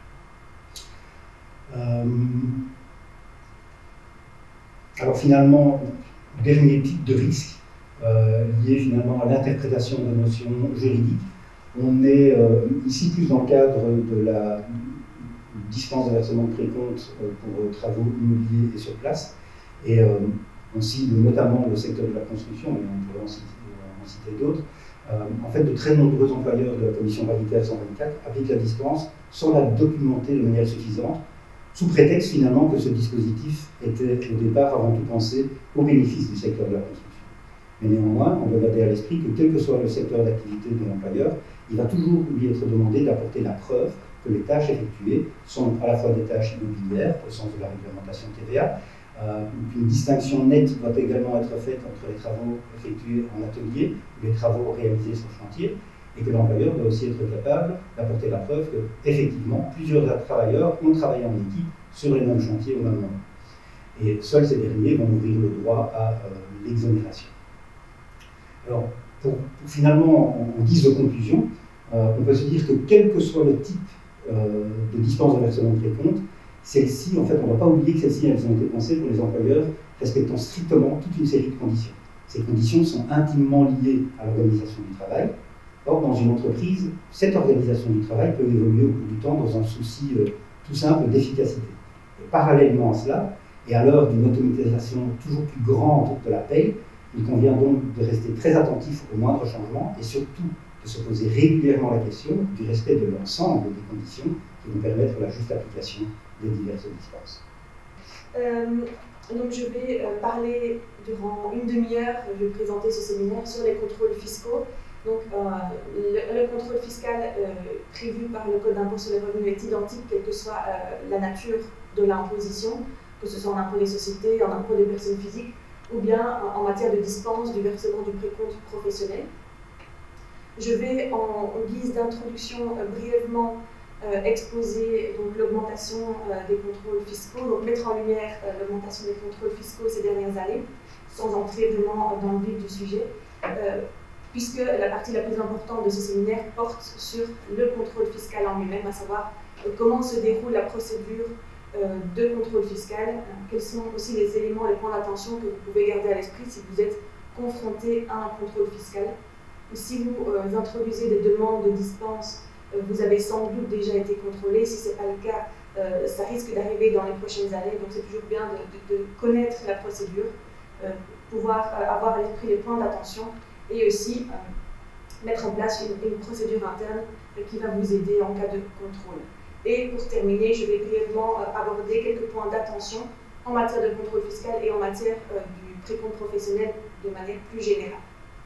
Alors finalement, dernier type de risque lié finalement à l'interprétation de notions juridiques. On est ici plus dans le cadre de la dispense de versement de précompte pour travaux immobiliers et sur place. Et on cible notamment le secteur de la construction, mais on pourrait en citer d'autres. En fait, de très nombreux employeurs de la commission paritaire 124 appliquent la dispense sans la documenter de manière suffisante, sous prétexte finalement que ce dispositif était au départ avant tout pensé au bénéfice du secteur de la construction. Mais néanmoins, on doit garder à l'esprit que quel que soit le secteur d'activité de l'employeur, il va toujours lui être demandé d'apporter la preuve que les tâches effectuées sont à la fois des tâches immobilières, au sens de la réglementation TVA, une distinction nette doit également être faite entre les travaux effectués en atelier ou les travaux réalisés sur chantier, et que l'employeur doit aussi être capable d'apporter la preuve que, effectivement, plusieurs travailleurs ont travaillé en équipe sur les mêmes chantiers au même moment. Et seuls ces derniers vont ouvrir le droit à l'exonération. Alors, pour finalement, en guise de conclusion, on peut se dire que quel que soit le type de dispense de versement de précompte, celles-ci, en fait, on ne doit pas oublier que celles-ci, elles ont été pensées pour les employeurs respectant strictement toute une série de conditions. Ces conditions sont intimement liées à l'organisation du travail, Or, dans une entreprise, cette organisation du travail peut évoluer au cours du temps dans un souci tout simple d'efficacité. Et parallèlement à cela, et à l'heure d'une automatisation toujours plus grande de la paye, il convient donc de rester très attentif aux moindres changements et surtout de se poser régulièrement la question du respect de l'ensemble des conditions qui vont permettre la juste application des diverses dispenses. Donc je vais parler durant une demi-heure, je vais présenter ce séminaire sur les contrôles fiscaux. Donc le contrôle fiscal prévu par le Code d'impôt sur les revenus est identique, quelle que soit la nature de l'imposition, que ce soit en impôt des sociétés, en impôt des personnes physiques, ou bien en matière de dispense du versement du précompte professionnel. Je vais, en guise d'introduction, brièvement exposer l'augmentation des contrôles fiscaux, donc mettre en lumière l'augmentation des contrôles fiscaux ces dernières années, sans entrer vraiment dans le vif du sujet, puisque la partie la plus importante de ce séminaire porte sur le contrôle fiscal en lui-même, à savoir comment se déroule la procédure de contrôle fiscal, quels sont aussi les éléments, les points d'attention que vous pouvez garder à l'esprit si vous êtes confronté à un contrôle fiscal. Si vous introduisez des demandes de dispense, vous avez sans doute déjà été contrôlé. Si ce n'est pas le cas, ça risque d'arriver dans les prochaines années. Donc c'est toujours bien de connaître la procédure, pouvoir avoir à l'esprit les points d'attention et aussi mettre en place une procédure interne qui va vous aider en cas de contrôle. Et pour terminer, je vais brièvement aborder quelques points d'attention en matière de contrôle fiscal et en matière du précompte professionnel de manière plus générale.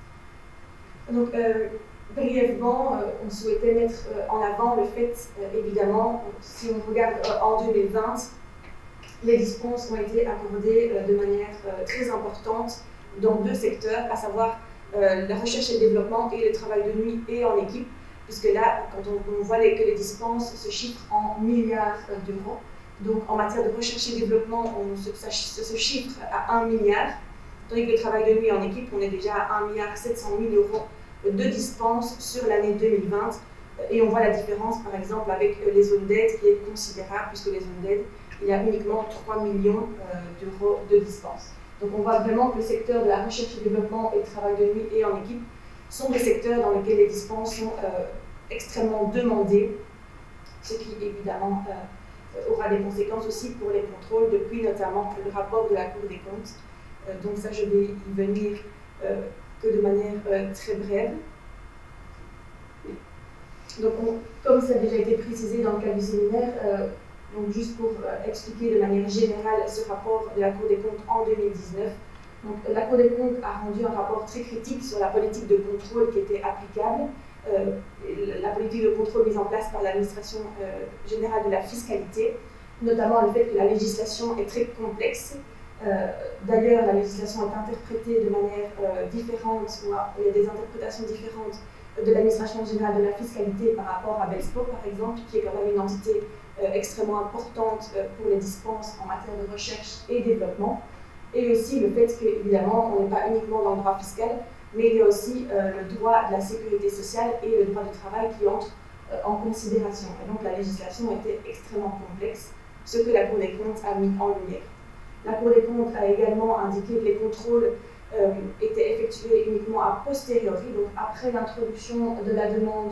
Donc, brièvement, on souhaitait mettre en avant le fait, évidemment, si on regarde en 2020, les dispenses ont été accordées de manière très importante dans deux secteurs, à savoir la recherche et le développement et le travail de nuit et en équipe, puisque là, quand on voit que les dispenses se chiffrent en milliards d'euros. Donc en matière de recherche et développement, ça se chiffre à 1 milliard, tandis que le travail de nuit en équipe, on est déjà à 1,7 milliard € de dispenses sur l'année 2020. Et on voit la différence, par exemple, avec les zones d'aide, qui est considérable, puisque les zones d'aide, il y a uniquement 3 millions d'euros de dispenses. Donc on voit vraiment que le secteur de la recherche et développement et le travail de nuit et en équipe sont des secteurs dans lesquels les dispenses sont extrêmement demandées, ce qui évidemment aura des conséquences aussi pour les contrôles, depuis notamment le rapport de la Cour des comptes. Donc ça, je vais y venir que de manière très brève. Donc comme ça a déjà été précisé dans le cadre du séminaire, donc juste pour expliquer de manière générale ce rapport de la Cour des comptes en 2019. Donc, la Cour des comptes a rendu un rapport très critique sur la politique de contrôle qui était applicable, la politique de contrôle mise en place par l'administration générale de la fiscalité, notamment le fait que la législation est très complexe. D'ailleurs, la législation est interprétée de manière différente, ou il y a des interprétations différentes de l'administration générale de la fiscalité par rapport à Belspo, par exemple, qui est quand même une entité extrêmement importante pour les dispenses en matière de recherche et développement. Et aussi le fait qu'évidemment, on n'est pas uniquement dans le droit fiscal, mais il y a aussi le droit de la sécurité sociale et le droit du travail qui entrent en considération. Et donc la législation était extrêmement complexe, ce que la Cour des comptes a mis en lumière. La Cour des comptes a également indiqué que les contrôles étaient effectués uniquement a posteriori, donc après l'introduction de la demande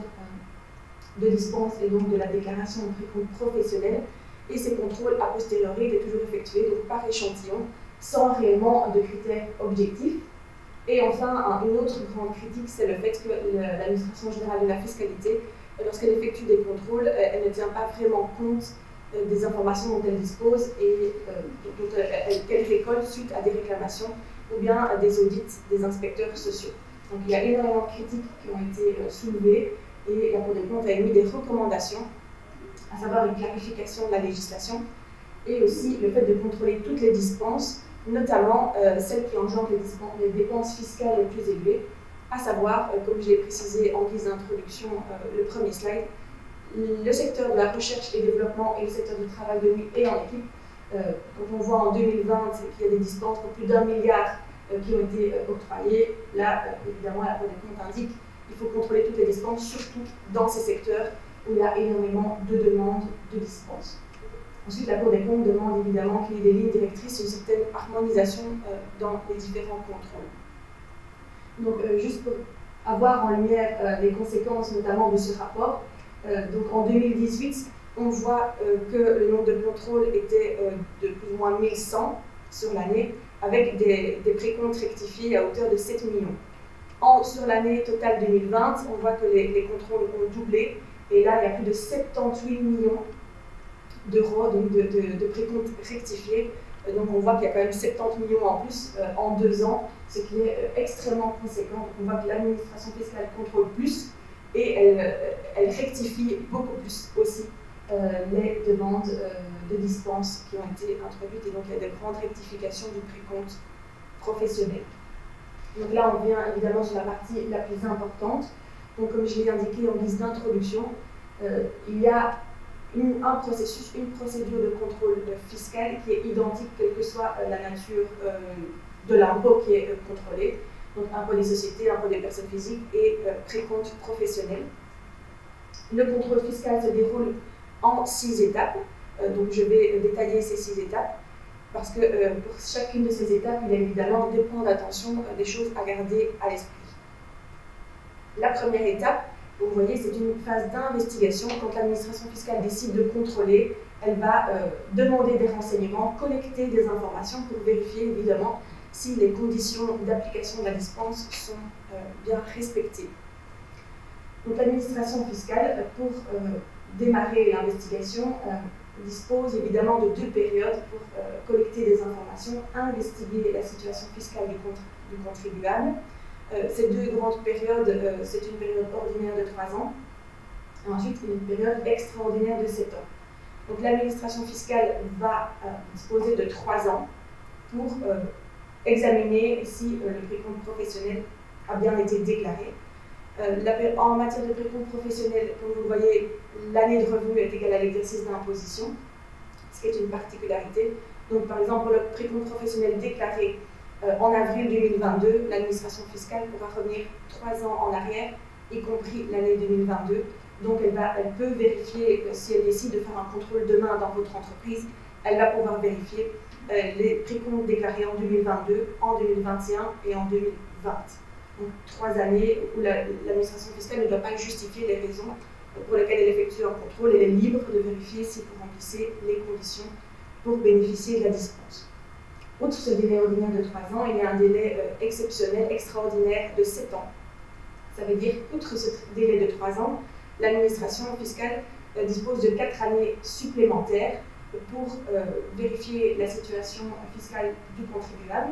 de dispense et donc de la déclaration de précompte professionnel. Et ces contrôles a posteriori étaient toujours effectués donc par échantillon, sans réellement de critères objectifs. Et enfin, une autre grande critique, c'est le fait que l'administration générale de la fiscalité, lorsqu'elle effectue des contrôles, elle ne tient pas vraiment compte des informations dont elle dispose et qu'elle récolte suite à des réclamations ou bien à des audits des inspecteurs sociaux. Donc il y a énormément de critiques qui ont été soulevées et la Cour des comptes a émis des recommandations, à savoir une clarification de la législation et aussi le fait de contrôler toutes les dispenses, notamment celles qui engendrent les dépenses fiscales les plus élevées, à savoir, comme je l'ai précisé en guise d'introduction, le premier slide, le secteur de la recherche et développement et le secteur du travail de nuit et en équipe. Quand on voit en 2020 qu'il y a des dispenses pour plus d'1 milliard qui ont été octroyées, là, évidemment, la Cour des comptes indique qu'il faut contrôler toutes les dispenses, surtout dans ces secteurs où il y a énormément de demandes de dispenses. Ensuite, la Cour des comptes demande évidemment qu'il y ait des lignes directrices, une certaine harmonisation dans les différents contrôles. Donc, juste pour à voir en lumière les conséquences notamment de ce rapport. Donc en 2018, on voit que le nombre de contrôles était de plus ou moins 1100 sur l'année, avec des précomptes rectifiés à hauteur de 7 millions. Sur l'année totale 2020, on voit que les contrôles ont doublé, et là, il y a plus de 78 millions d'euros de précomptes rectifiés. Donc on voit qu'il y a quand même 70 millions en plus en 2 ans, ce qui est extrêmement conséquent. Donc on voit que l'administration fiscale contrôle plus et elle rectifie beaucoup plus aussi les demandes de dispense qui ont été introduites. Et donc il y a de grandes rectifications du précompte professionnel. Donc là on vient évidemment sur la partie la plus importante. Donc comme je l'ai indiqué en guise d'introduction, il y a un processus, une procédure de contrôle fiscal qui est identique quelle que soit la nature de l'impôt qui est contrôlé. Donc impôt des sociétés, impôt des personnes physiques et précompte professionnel. Le contrôle fiscal se déroule en 6 étapes. Donc je vais détailler ces 6 étapes parce que pour chacune de ces étapes, il y a évidemment des points d'attention, des choses à garder à l'esprit. La première étape, vous voyez, c'est une phase d'investigation. Quand l'administration fiscale décide de contrôler, elle va demander des renseignements, collecter des informations pour vérifier évidemment si les conditions d'application de la dispense sont bien respectées. Donc l'administration fiscale, pour démarrer l'investigation, dispose évidemment de 2 périodes pour collecter des informations, investiguer la situation fiscale du contribuable. Ces 2 grandes périodes, c'est une période ordinaire de 3 ans, et ensuite une période extraordinaire de 7 ans. Donc l'administration fiscale va disposer de 3 ans pour examiner si le précompte professionnel a bien été déclaré. En matière de précompte professionnel, comme vous le voyez, l'année de revenu est égale à l'exercice d'imposition, ce qui est une particularité. Donc par exemple, pour le précompte professionnel déclaré en avril 2022, l'administration fiscale pourra revenir 3 ans en arrière, y compris l'année 2022. Donc elle peut vérifier, si elle décide de faire un contrôle demain dans votre entreprise, elle va pouvoir vérifier les précomptes déclarés en 2022, en 2021 et en 2020. Donc 3 années où l'administration fiscale ne doit pas justifier les raisons pour lesquelles elle effectue un contrôle. Elle est libre de vérifier si vous remplissez les conditions pour bénéficier de la dispense. Outre ce délai ordinaire de 3 ans, il y a un délai exceptionnel, extraordinaire de 7 ans. Ça veut dire qu'outre ce délai de 3 ans, l'administration fiscale dispose de 4 années supplémentaires pour vérifier la situation fiscale du contribuable.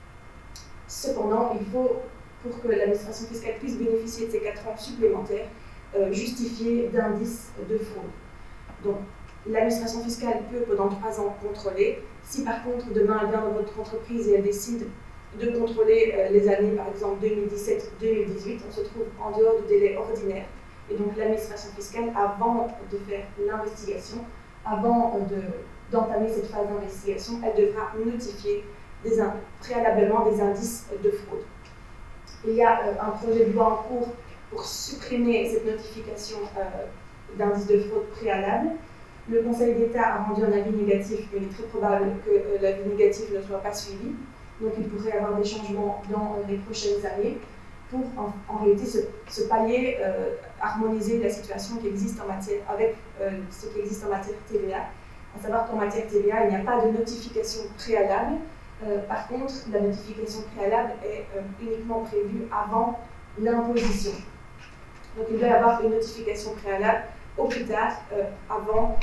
Cependant, il faut, pour que l'administration fiscale puisse bénéficier de ces 4 ans supplémentaires, justifier d'indices de fraude. Donc, l'administration fiscale peut, pendant 3 ans, contrôler. Si par contre, demain, elle vient dans votre entreprise et elle décide de contrôler les années, par exemple 2017-2018, on se trouve en dehors du délai ordinaire. Et donc, l'administration fiscale, avant de faire l'investigation, avant d'entamer cette phase d'investigation, elle devra notifier préalablement des indices de fraude. Il y a un projet de loi en cours pour supprimer cette notification d'indices de fraude préalable. Le Conseil d'État a rendu un avis négatif, mais il est très probable que l'avis négatif ne soit pas suivi. Donc il pourrait y avoir des changements dans les prochaines années pour en réalité ce palier harmoniser la situation qui existe en matière, avec ce qui existe en matière TVA. À savoir qu'en matière TVA, il n'y a pas de notification préalable. Par contre, la notification préalable est uniquement prévue avant l'imposition. Donc il doit y avoir une notification préalable au plus tard avant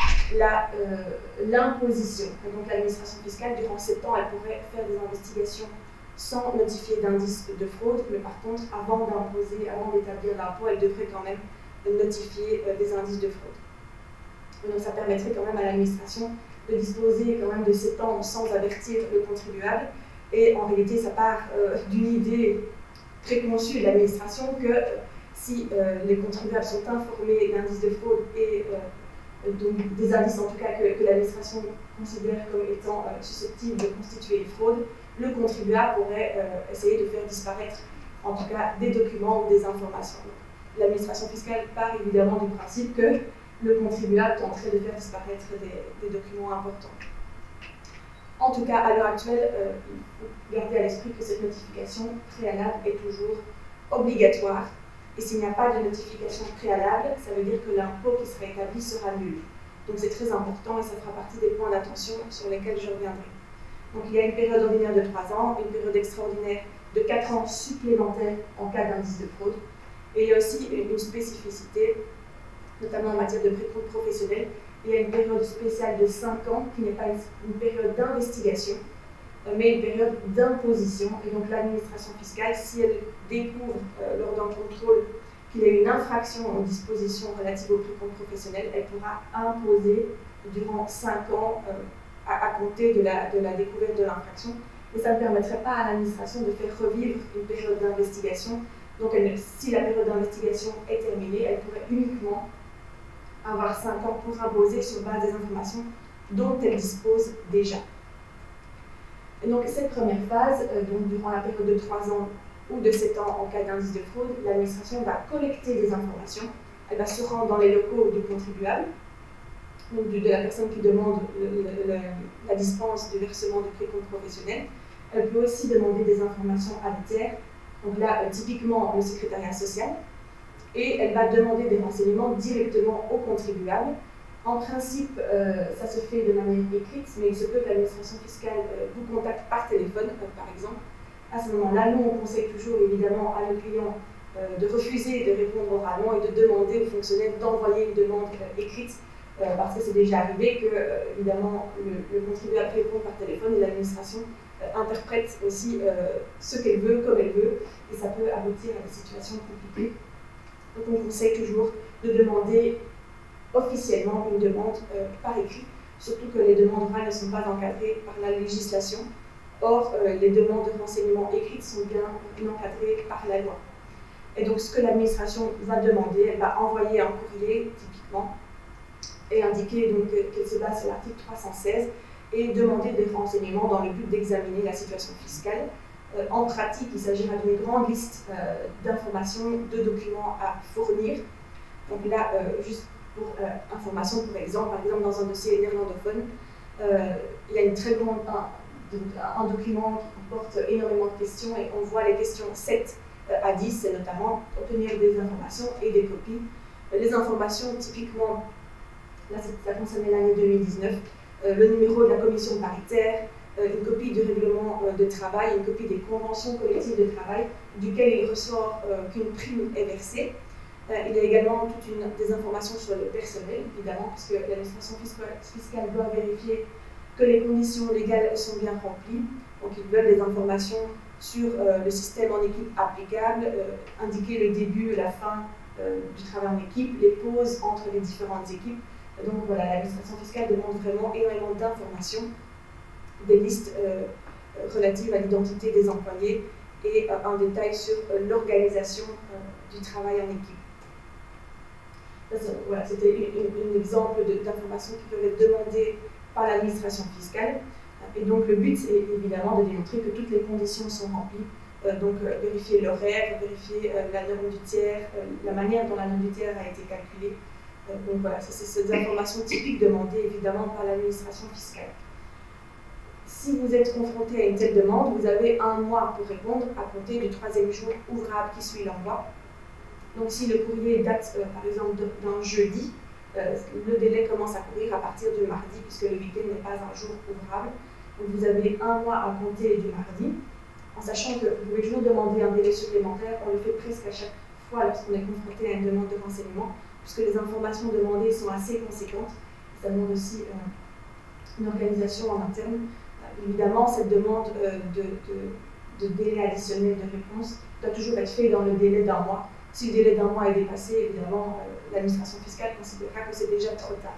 l'imposition. Donc l'administration fiscale, durant 7 ans, elle pourrait faire des investigations sans notifier d'indices de fraude, mais par contre, avant d'imposer, avant d'établir l'impôt, elle devrait quand même notifier des indices de fraude. Donc ça permettrait quand même à l'administration de disposer quand même de 7 ans sans avertir le contribuable. Et en réalité, ça part d'une idée préconçue de l'administration que si les contribuables sont informés d'indices de fraude et donc des indices en tout cas que l'administration considère comme étant susceptibles de constituer une fraude, le contribuable pourrait essayer de faire disparaître en tout cas des documents ou des informations. L'administration fiscale part évidemment du principe que le contribuable tenterait de faire disparaître des documents importants. En tout cas, à l'heure actuelle, il faut garder à l'esprit que cette notification préalable est toujours obligatoire. Et s'il n'y a pas de notification préalable, ça veut dire que l'impôt qui sera établi sera nul. Donc c'est très important et ça fera partie des points d'attention sur lesquels je reviendrai. Donc il y a une période ordinaire de 3 ans, une période extraordinaire de 4 ans supplémentaires en cas d'indice de fraude. Et il y a aussi une spécificité, notamment en matière de précompte professionnel. Il y a une période spéciale de 5 ans qui n'est pas une période d'investigation, mais une période d'imposition. Et donc l'administration fiscale, si elle découvre lors d'un contrôle qu'il y a une infraction aux dispositions relatives au précompte professionnel, elle pourra imposer durant 5 ans à compter de la découverte de l'infraction. Et ça ne permettrait pas à l'administration de faire revivre une période d'investigation. Donc si la période d'investigation est terminée, elle pourrait uniquement avoir 5 ans pour imposer sur base des informations dont elle dispose déjà. Et donc cette première phase, donc durant la période de 3 ans ou de 7 ans en cas d'indice de fraude, l'administration va collecter des informations, elle va se rendre dans les locaux du contribuable, donc de la personne qui demande la dispense du versement du précompte professionnel. Elle peut aussi demander des informations à des tiers, donc là typiquement le secrétariat social, et elle va demander des renseignements directement au contribuable. En principe, ça se fait de manière écrite, mais il se peut que l'administration fiscale vous contacte par téléphone, par exemple. À ce moment-là, nous, on conseille toujours évidemment à nos clients de refuser de répondre oralement et de demander aux fonctionnaires d'envoyer une demande écrite, parce que c'est déjà arrivé que, évidemment, le contribuable répond par téléphone et l'administration interprète aussi ce qu'elle veut, comme elle veut, et ça peut aboutir à des situations compliquées. Donc on conseille toujours de demander officiellement une demande par écrit, surtout que les demandes orales ne sont pas encadrées par la législation. Or, les demandes de renseignements écrites sont bien encadrées par la loi. Et donc, ce que l'administration va demander, elle va envoyer un courrier, typiquement, et indiquer qu'elle se base sur l'article 316 et demander des renseignements dans le but d'examiner la situation fiscale. En pratique, il s'agira d'une grande liste d'informations, de documents à fournir. Donc là, juste pour information, par exemple, dans un dossier néerlandophone, il y a une très grande, un document qui comporte énormément de questions et on voit les questions 7 à 10, c'est notamment obtenir des informations et des copies. Les informations, typiquement, là ça concernait l'année 2019, le numéro de la commission paritaire, une copie du règlement de travail, une copie des conventions collectives de travail, duquel il ressort qu'une prime est versée. Il y a également des informations sur le personnel, évidemment, parce que l'administration fiscale doit vérifier que les conditions légales sont bien remplies. Donc, ils veulent des informations sur le système en équipe applicable, indiquer le début et la fin du travail en équipe, les pauses entre les différentes équipes. Donc, voilà, l'administration fiscale demande vraiment énormément d'informations, des listes relatives à l'identité des employés et un détail sur l'organisation du travail en équipe. Voilà, c'était un exemple d'informations qui peuvent être demandées par l'administration fiscale. Et donc le but, c'est évidemment de démontrer que toutes les conditions sont remplies. Donc vérifier l'horaire, vérifier la norme du tiers, la manière dont la norme du tiers a été calculée. Donc voilà, c'est des informations typiques demandées évidemment par l'administration fiscale. Si vous êtes confronté à une telle demande, vous avez 1 mois pour répondre à compter du 3e jour ouvrable qui suit l'envoi. Donc si le courrier date par exemple d'un jeudi, le délai commence à courir à partir du mardi, puisque le week-end n'est pas un jour ouvrable. Donc vous avez 1 mois à compter du mardi, en sachant que vous pouvez toujours demander un délai supplémentaire. On le fait presque à chaque fois lorsqu'on est confronté à une demande de renseignement, puisque les informations demandées sont assez conséquentes. Ça demande aussi une organisation en interne. Évidemment, cette demande de délai additionnel de réponse doit toujours être faite dans le délai d'1 mois. Si le délai d'1 mois est dépassé, évidemment, l'administration fiscale considérera que c'est déjà trop tard.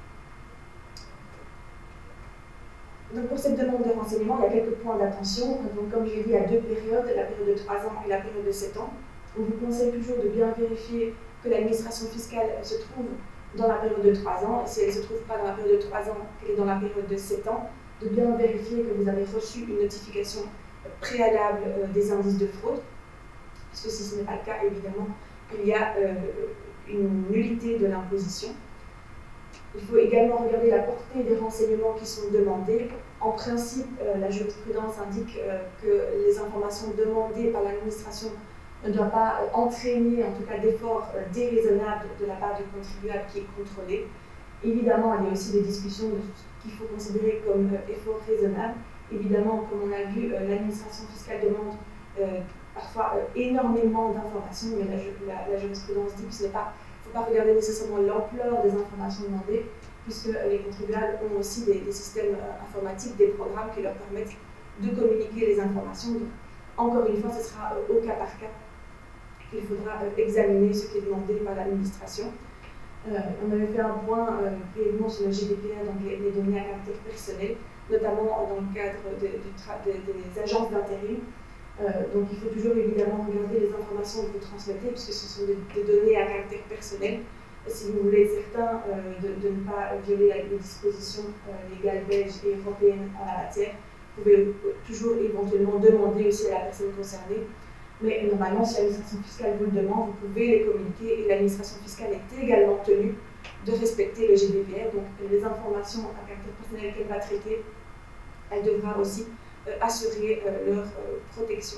Donc pour cette demande de renseignement, il y a quelques points d'attention. Donc comme je l'ai dit, il y a 2 périodes, la période de 3 ans et la période de 7 ans. On vous conseille toujours de bien vérifier que l'administration fiscale se trouve dans la période de 3 ans. Et si elle ne se trouve pas dans la période de 3 ans, qu'elle est dans la période de 7 ans, de bien vérifier que vous avez reçu une notification préalable des indices de fraude. Parce que si ce n'est pas le cas, évidemment, il y a une nullité de l'imposition. Il faut également regarder la portée des renseignements qui sont demandés. En principe, la jurisprudence indique que les informations demandées par l'administration ne doit pas entraîner, en tout cas, d'efforts déraisonnables de la part du contribuable qui est contrôlé. Évidemment, il y a aussi des discussions de ce qu'il faut considérer comme efforts raisonnables. Évidemment, comme on a vu, l'administration fiscale demande parfois énormément d'informations, mais la jurisprudence dit qu'il ne faut pas regarder nécessairement l'ampleur des informations demandées, puisque les contribuables ont aussi des systèmes informatiques, des programmes qui leur permettent de communiquer les informations. Donc, encore une fois, ce sera au cas par cas qu'il faudra examiner ce qui est demandé par l'administration. On avait fait un point brièvement sur le GDPR, donc les données à caractère personnel, notamment dans le cadre des agences d'intérim. Donc il faut toujours évidemment regarder les informations que vous transmettez, puisque ce sont des données à caractère personnel. Si vous voulez être certain de ne pas violer les dispositions légales belges et européennes en la matière, vous pouvez toujours éventuellement demander aussi à la personne concernée. Mais normalement, si l'administration fiscale vous le demande, vous pouvez les communiquer, et l'administration fiscale est également tenue de respecter le GDPR. Donc les informations à caractère personnel qu'elle va traiter, elle devra aussi assurer leur protection.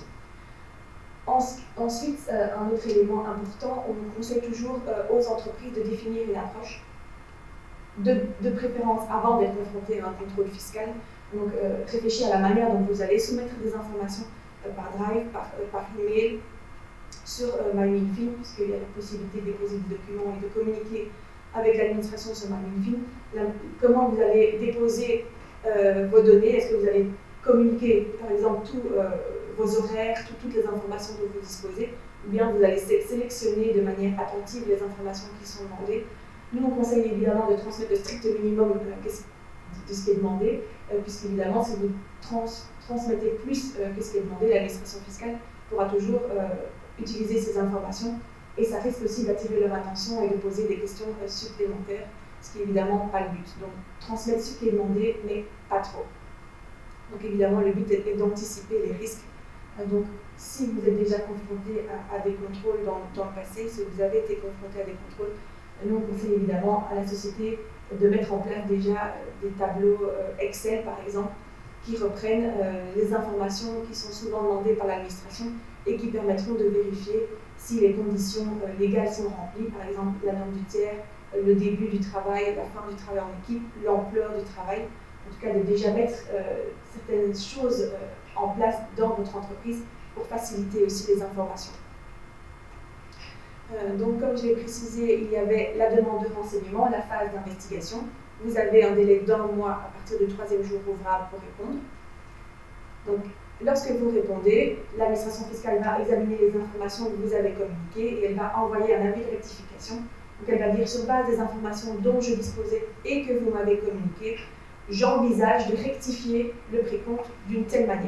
Ensuite, un autre élément important, on conseille toujours aux entreprises de définir une approche, de préférence avant d'être confronté à un contrôle fiscal. Donc réfléchir à la manière dont vous allez soumettre des informations par Drive, par email, sur MyMinFin, puisqu'il y a la possibilité de déposer des documents et de communiquer avec l'administration sur MyMinFin. Comment vous allez déposer vos données? Est-ce que vous allez communiquer, par exemple, tous vos horaires, toutes les informations dont vous disposez, ou bien vous allez sélectionner de manière attentive les informations qui sont demandées. Nous, on conseille évidemment de transmettre le strict minimum de ce qui est demandé, puisqu'évidemment, si vous transmettez plus que ce qui est demandé, l'administration fiscale pourra toujours utiliser ces informations, et ça risque aussi d'attirer leur attention et de poser des questions supplémentaires, ce qui n'est évidemment pas le but. Donc, transmettre ce qui est demandé, mais pas trop. Donc évidemment, le but est d'anticiper les risques. Donc si vous êtes déjà confronté à des contrôles dans le passé, si vous avez été confronté à des contrôles, nous on conseille évidemment à la société de mettre en place déjà des tableaux Excel par exemple, qui reprennent les informations qui sont souvent demandées par l'administration et qui permettront de vérifier si les conditions légales sont remplies, par exemple la norme du tiers, le début du travail, la fin du travail en équipe, l'ampleur du travail. En tout cas, de déjà mettre certaines choses en place dans votre entreprise pour faciliter aussi les informations. Donc, comme je l'ai précisé, il y avait la demande de renseignement, la phase d'investigation. Vous avez un délai d'1 mois à partir du 3e jour ouvrable pour répondre. Donc, lorsque vous répondez, l'administration fiscale va examiner les informations que vous avez communiquées et elle va envoyer un avis de rectification. Donc, elle va dire, sur base des informations dont je disposais et que vous m'avez communiquées, j'envisage de rectifier le précompte d'une telle manière.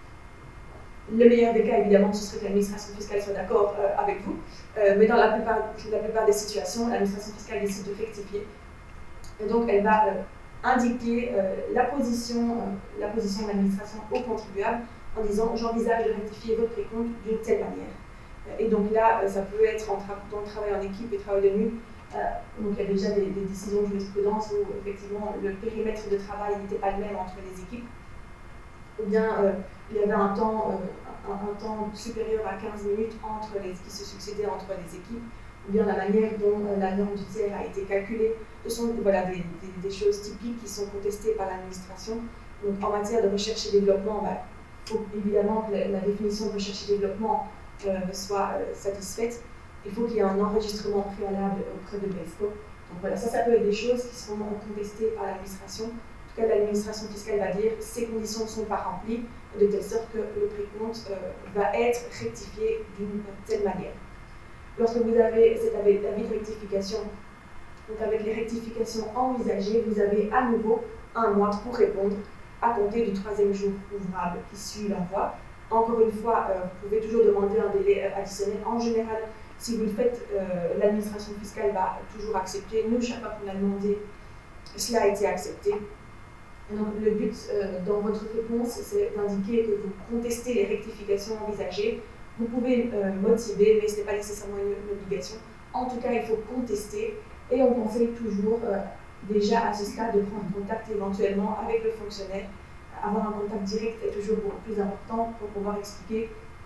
Le meilleur des cas, évidemment, ce serait que l'administration fiscale soit d'accord avec vous, mais dans la plupart des situations, l'administration fiscale décide de rectifier. Et donc, elle va indiquer la position de l'administration au contribuable en disant « j'envisage de rectifier votre précompte d'une telle manière ». Et donc là, ça peut être dans le travail en équipe et travail de nuit. Donc il y a déjà des décisions de jurisprudence où effectivement le périmètre de travail n'était pas le même entre les équipes, ou bien il y avait un temps supérieur à 15 minutes qui se succédaient entre les équipes, ou bien la manière dont la norme du tiers a été calculée. Ce sont des choses typiques qui sont contestées par l'administration. Donc en matière de recherche et développement, il faut évidemment que la définition de recherche et développement soit satisfaite. Il faut qu'il y ait un enregistrement préalable auprès de BESCO. Donc voilà, ça peut être des choses qui seront contestées par l'administration. En tout cas, l'administration fiscale va dire ces conditions ne sont pas remplies, de telle sorte que le précompte va être rectifié d'une telle manière. Lorsque vous avez cet avis de rectification, donc avec les rectifications envisagées, vous avez à nouveau 1 mois pour répondre à compter du 3e jour ouvrable qui suit l'envoi. Encore une fois, vous pouvez toujours demander un délai additionnel. En général, si vous le faites, l'administration fiscale va toujours accepter. Nous, chaque fois qu'on a demandé, cela a été accepté. Donc, le but dans votre réponse, c'est d'indiquer que vous contestez les rectifications envisagées. Vous pouvez motiver, mais ce n'est pas nécessairement une obligation. En tout cas, il faut contester et on conseille toujours déjà à ce stade de prendre contact éventuellement avec le fonctionnaire. Avoir un contact direct est toujours beaucoup plus important pour pouvoir expliquer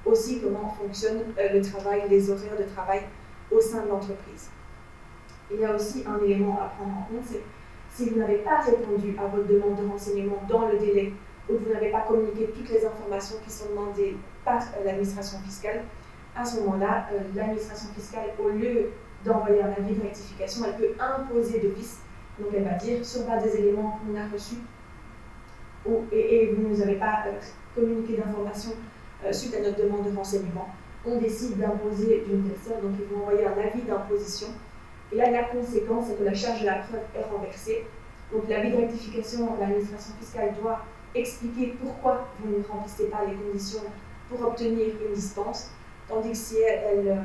aussi comment fonctionne le travail, les horaires de travail au sein de l'entreprise. Il y a aussi un élément à prendre en compte, c'est si vous n'avez pas répondu à votre demande de renseignement dans le délai ou que vous n'avez pas communiqué toutes les informations qui sont demandées par l'administration fiscale, à ce moment-là, l'administration fiscale, au lieu d'envoyer un avis de rectification, elle peut imposer d'office. Donc elle va dire, sur base des éléments qu'on a reçus, et vous ne nous avez pas communiqué d'informations suite à notre demande de renseignement, on décide d'imposer d'une telle sorte, donc ils vont envoyer un avis d'imposition. Et là, la conséquence, c'est que la charge de la preuve est renversée. Donc l'avis de rectification, l'administration fiscale doit expliquer pourquoi vous ne remplissez pas les conditions pour obtenir une dispense, tandis que si elle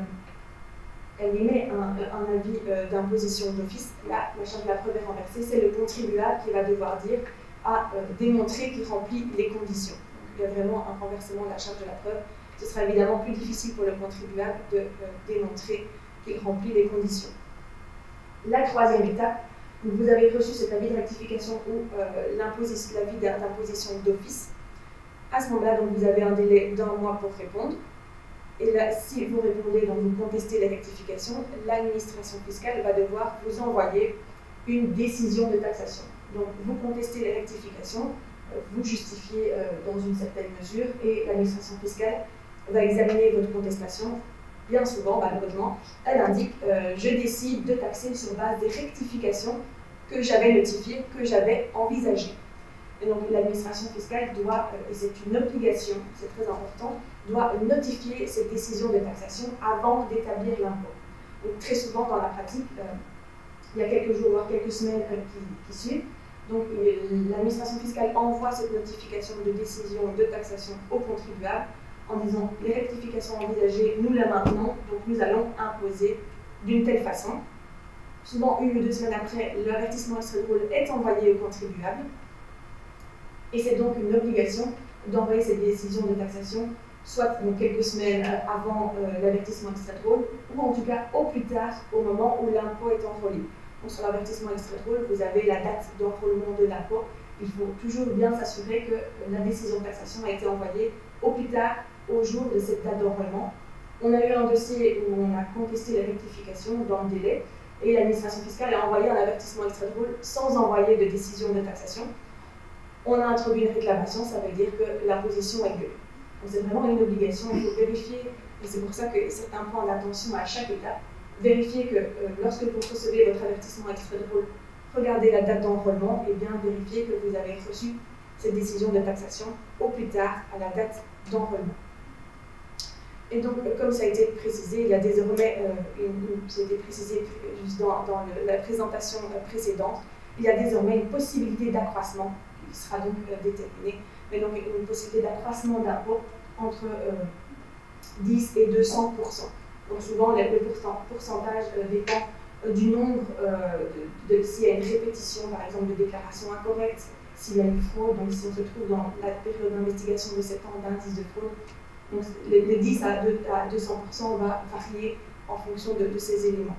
émet un avis d'imposition d'office, là, la charge de la preuve est renversée, c'est le contribuable qui va devoir dire à démontrer qu'il remplit les conditions. Donc, il y a vraiment un renversement de la charge de la preuve. Ce sera évidemment plus difficile pour le contribuable de démontrer qu'il remplit les conditions. La troisième étape, vous avez reçu cet avis de rectification ou l'avis d'imposition d'office. À ce moment-là, donc, vous avez un délai d'1 mois pour répondre. Et là, si vous répondez, donc vous contestez les rectifications, l'administration fiscale va devoir vous envoyer une décision de taxation. Donc, vous contestez les rectifications, vous justifiez dans une certaine mesure, et l'administration fiscale va examiner votre contestation. Bien souvent, malheureusement, elle indique je décide de taxer sur base des rectifications que j'avais notifiées, que j'avais envisagées. Et donc l'administration fiscale doit, et c'est une obligation, c'est très important, doit notifier cette décision de taxation avant d'établir l'impôt. Donc très souvent dans la pratique, il y a quelques jours, voire quelques semaines qui suivent, donc l'administration fiscale envoie cette notification de décision de taxation au contribuable en disant les rectifications envisagées, nous la maintenons, donc nous allons imposer d'une telle façon. Souvent, 1 ou 2 semaines après, l'avertissement extrait drôle est envoyé au contribuable. Et c'est donc une obligation d'envoyer cette décision de taxation, soit donc quelques semaines avant l'avertissement extrait drôle, ou en tout cas au plus tard, au moment où l'impôt est enrôlé. Donc sur l'avertissement extrait drôle, vous avez la date d'enrôlement de l'impôt. Il faut toujours bien s'assurer que la décision de taxation a été envoyée au plus tard, au jour de cette date d'enrôlement. On a eu un dossier où on a contesté la rectification dans le délai, et l'administration fiscale a envoyé un avertissement extrait drôle sans envoyer de décision de taxation. On a introduit une réclamation, ça veut dire que l'imposition est gueule. Donc c'est vraiment une obligation, il faut vérifier, et c'est pour ça que certains points d'attention à chaque étape, vérifier que lorsque vous recevez votre avertissement extrait drôle, regardez la date d'enrôlement et bien vérifier que vous avez reçu cette décision de taxation au plus tard à la date d'enrôlement. Et donc, comme ça a été précisé, il y a désormais, c'était précisé juste dans la présentation précédente, il y a désormais une possibilité d'accroissement qui sera donc déterminée, mais donc une possibilité d'accroissement d'impôt entre 10 et 200%. Donc souvent, le pourcentage dépend du nombre, s'il y a une répétition, par exemple, de déclarations incorrectes, s'il y a une fraude, donc si on se trouve dans la période d'investigation de 7 ans d'indice de fraude, donc les 10 à 200% va varier en fonction de ces éléments.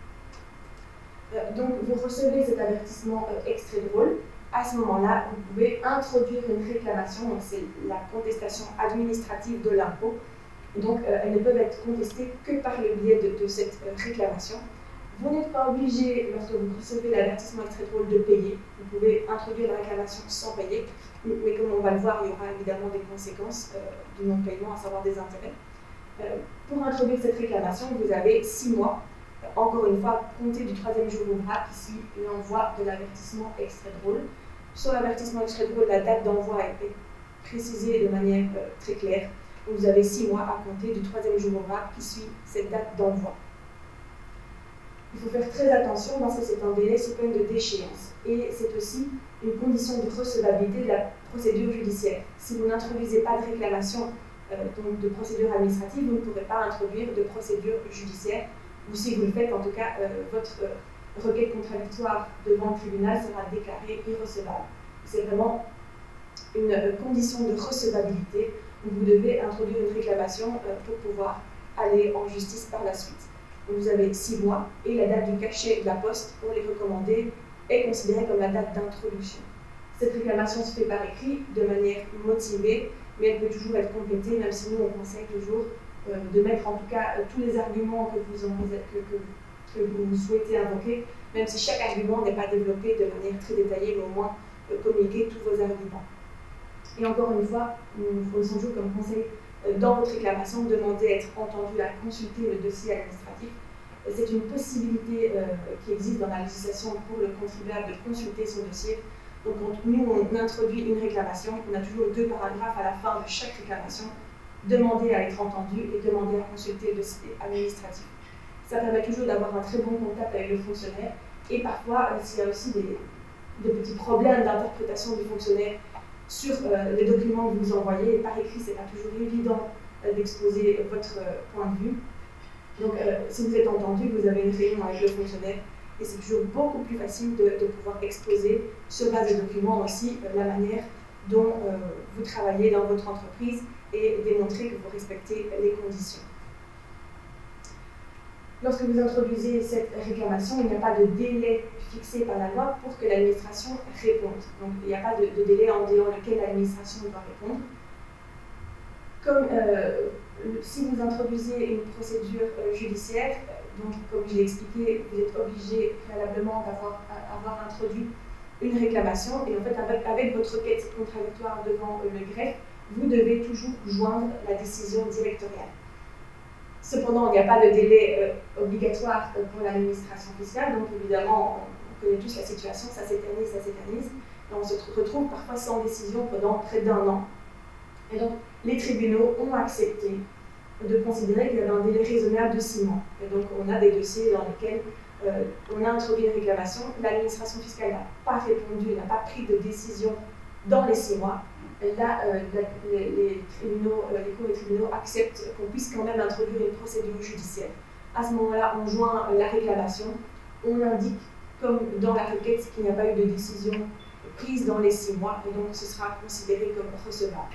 Donc vous recevez cet avertissement extrait drôle. À ce moment-là, vous pouvez introduire une réclamation, donc c'est la contestation administrative de l'impôt. Donc elles ne peuvent être contestées que par le biais de cette réclamation. Vous n'êtes pas obligé, lorsque vous recevez l'avertissement extrait drôle, de payer. Vous pouvez introduire la réclamation sans payer, mais comme on va le voir, il y aura évidemment des conséquences du non-paiement, à savoir des intérêts. Pour introduire cette réclamation, vous avez 6 mois, encore une fois, compté du 3e jour ouvrable, qui suit l'envoi de l'avertissement extrait drôle. Sur l'avertissement extrait drôle, la date d'envoi est précisée de manière très claire. Vous avez 6 mois à compter du 3e jour ouvrable qui suit cette date d'envoi. Il faut faire très attention parce que c'est un délai sous peine de déchéance. Et c'est aussi une condition de recevabilité de la procédure judiciaire. Si vous n'introduisez pas de réclamation donc de procédure administrative, vous ne pourrez pas introduire de procédure judiciaire. Ou si vous le faites, en tout cas, votre requête contradictoire devant le tribunal sera déclarée irrecevable. C'est vraiment une condition de recevabilité où vous devez introduire une réclamation pour pouvoir aller en justice par la suite. Donc vous avez 6 mois et la date du cachet de la poste pour les recommander est considérée comme la date d'introduction. Cette réclamation se fait par écrit de manière motivée mais elle peut toujours être complétée, même si nous on conseille toujours de mettre en tout cas tous les arguments que vous souhaitez invoquer, même si chaque argument n'est pas développé de manière très détaillée, mais au moins communiquer tous vos arguments. Et encore une fois, nous fournissons toujours comme conseil dans votre réclamation de demander à être entendu, à consulter le dossier administratif. C'est une possibilité qui existe dans la législation pour le contribuable de consulter son dossier. Donc nous, on introduit une réclamation, on a toujours 2 paragraphes à la fin de chaque réclamation, demander à être entendu et demander à consulter le dossier administratif. Ça permet toujours d'avoir un très bon contact avec le fonctionnaire et parfois, s'il y a aussi des petits problèmes d'interprétation du fonctionnaire sur les documents que vous envoyez, par écrit, ce n'est pas toujours évident d'exposer votre point de vue. Donc, si vous êtes entendu, vous avez une réunion avec le fonctionnaire et c'est toujours beaucoup plus facile de pouvoir exposer sur base de documents aussi la manière dont vous travaillez dans votre entreprise et démontrer que vous respectez les conditions. Lorsque vous introduisez cette réclamation, il n'y a pas de délai fixé par la loi pour que l'administration réponde. Donc, il n'y a pas de délai en dehors lequel l'administration doit répondre. Comme si vous introduisez une procédure judiciaire, donc comme je l'ai expliqué, vous êtes obligé préalablement d'avoir introduit une réclamation et en fait avec votre requête contradictoire devant le greffe, vous devez toujours joindre la décision directoriale. Cependant, il n'y a pas de délai obligatoire pour l'administration fiscale, donc évidemment, on connaît tous la situation, ça s'éternise, et on se retrouve parfois sans décision pendant près d'1 an. Et donc, les tribunaux ont accepté de considérer qu'il y avait un délai raisonnable de 6 mois. Et donc, on a des dossiers dans lesquels on a introduit une réclamation, l'administration fiscale n'a pas répondu, n'a pas pris de décision dans les 6 mois. Là, les cours et tribunaux acceptent qu'on puisse quand même introduire une procédure judiciaire. À ce moment-là, on joint la réclamation, on indique, comme dans la requête, qu'il n'y a pas eu de décision prise dans les 6 mois, et donc ce sera considéré comme recevable.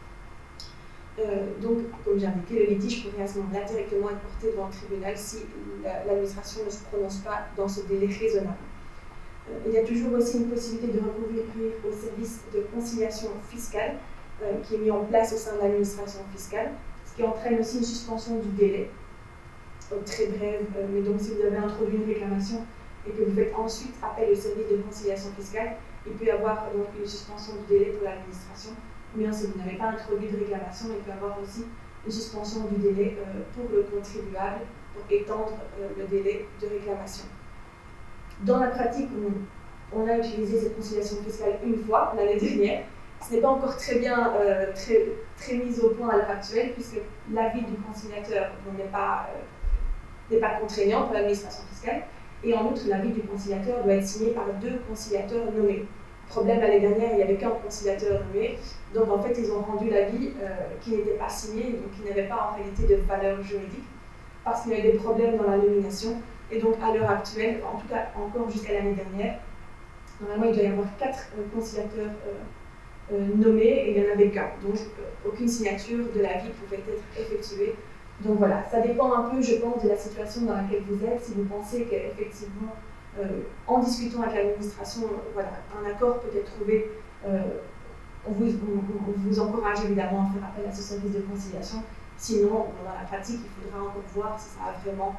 Donc, comme j'ai indiqué, le litige pourrait à ce moment-là directement être porté devant le tribunal si l'administration ne se prononce pas dans ce délai raisonnable. Il y a toujours aussi une possibilité de recourir au service de conciliation fiscale qui est mis en place au sein de l'administration fiscale, ce qui entraîne aussi une suspension du délai, très brève, mais donc si vous avez introduit une réclamation et que vous faites ensuite appel au service de conciliation fiscale, il peut y avoir donc une suspension du délai pour l'administration. Mais si vous n'avez pas introduit de réclamation, il peut y avoir aussi une suspension du délai pour le contribuable pour étendre le délai de réclamation. Dans la pratique, on a utilisé cette conciliation fiscale une fois, l'année dernière. Ce n'est pas encore très bien, très mis au point à l'heure actuelle, puisque l'avis du conciliateur n'est pas contraignant pour l'administration fiscale. Et en outre, l'avis du conciliateur doit être signé par 2 conciliateurs nommés. Problème, l'année dernière, il n'y avait qu'un conciliateur nommé. Donc en fait, ils ont rendu l'avis qui n'était pas signé, donc qui n'avait pas en réalité de valeur juridique, parce qu'il y avait des problèmes dans la nomination. Et donc, à l'heure actuelle, en tout cas encore jusqu'à l'année dernière, normalement, il doit y avoir 4 conciliateurs nommés et il n'y en avait qu'un. Donc, aucune signature de l'avis pouvait être effectuée. Donc voilà, ça dépend un peu, je pense, de la situation dans laquelle vous êtes. Si vous pensez qu'effectivement, en discutant avec l'administration, voilà, un accord peut être trouvé, on vous encourage évidemment à faire appel à ce service de conciliation. Sinon, dans la pratique, il faudra encore voir si ça a vraiment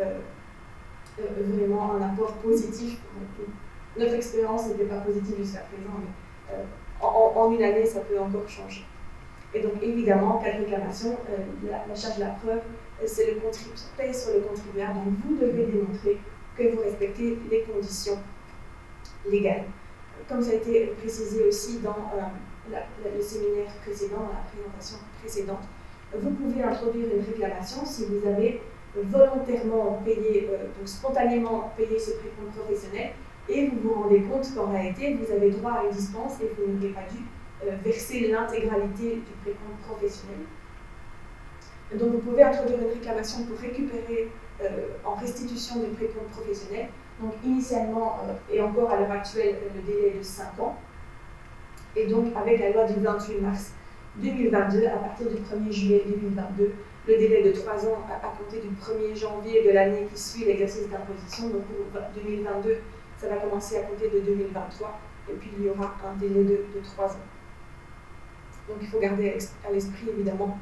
un apport positif. Donc, notre expérience n'était pas positive jusqu'à présent, mais en une année, ça peut encore changer. Et donc, évidemment, en cas de réclamation, la charge de la preuve, c'est le contribuable, pèse sur le contribuable. Donc, vous devez démontrer que vous respectez les conditions légales. Comme ça a été précisé aussi dans le séminaire précédent, dans la présentation précédente, vous pouvez introduire une réclamation si vous avez volontairement payé, donc spontanément payé ce précompte professionnel et vous vous rendez compte qu'en réalité vous avez droit à une dispense et vous n'aurez pas dû verser l'intégralité du précompte professionnel. Donc vous pouvez introduire une réclamation pour récupérer en restitution du précompte professionnel. Donc initialement et encore à l'heure actuelle le délai est de 5 ans. Et donc avec la loi du 28 mars 2022, à partir du 1er juillet 2022, le délai de 3 ans à compter du 1er janvier de l'année qui suit l'exercice d'imposition. Donc pour 2022, ça va commencer à compter de 2023 et puis il y aura un délai de 3 ans. Donc il faut garder à l'esprit évidemment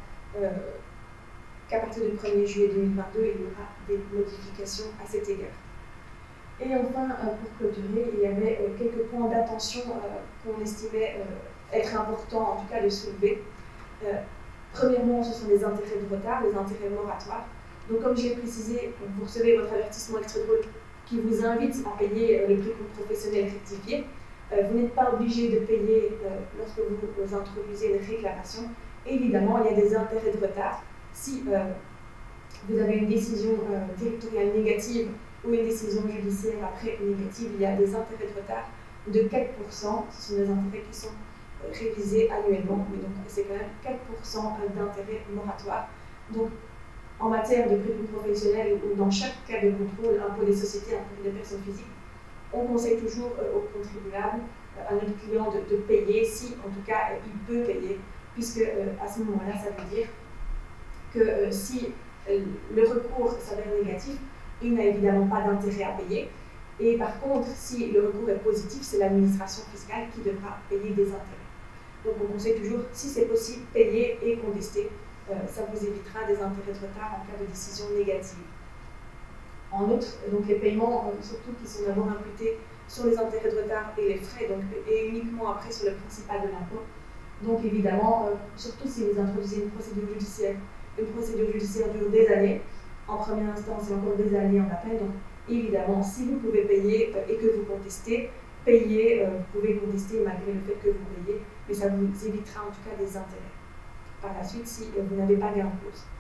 qu'à partir du 1er juillet 2022, il y aura des modifications à cet égard. Et enfin, pour clôturer, il y avait quelques points d'attention qu'on estimait être importants, en tout cas de soulever. Premièrement, ce sont les intérêts de retard, les intérêts moratoires. Donc comme je l'ai précisé, vous recevez votre avertissement extra-drôle qui vous invite à payer le précompte professionnel rectifié. Vous n'êtes pas obligé de payer lorsque vous introduisez une réclamation. Évidemment, il y a des intérêts de retard. Si vous avez une décision directoriale négative ou une décision judiciaire après négative, il y a des intérêts de retard de 4%. Ce sont des intérêts qui sont révisés annuellement, mais donc c'est quand même 4% d'intérêts moratoires. Donc, en matière de précompte professionnel ou dans chaque cas de contrôle, impôt des sociétés, impôt des personnes physiques, on conseille toujours aux contribuables, à notre client de payer si, en tout cas, il peut payer, puisque à ce moment-là, ça veut dire que si le recours s'avère négatif, il n'a évidemment pas d'intérêt à payer. Et par contre, si le recours est positif, c'est l'administration fiscale qui devra payer des intérêts. Donc on conseille toujours, si c'est possible, payer et contester. Ça vous évitera des intérêts de retard en cas de décision négative. En outre, donc les paiements, surtout qui sont d'abord imputés sur les intérêts de retard et les frais, donc, et uniquement après sur le principal de l'impôt. Donc évidemment, surtout si vous introduisez une procédure judiciaire dure des années, en première instance et encore des années en appel. Donc évidemment, si vous pouvez payer et que vous contestez, payez, vous pouvez contester malgré le fait que vous payez, mais ça vous évitera en tout cas des intérêts. Par la suite, si vous n'avez pas gain de cause.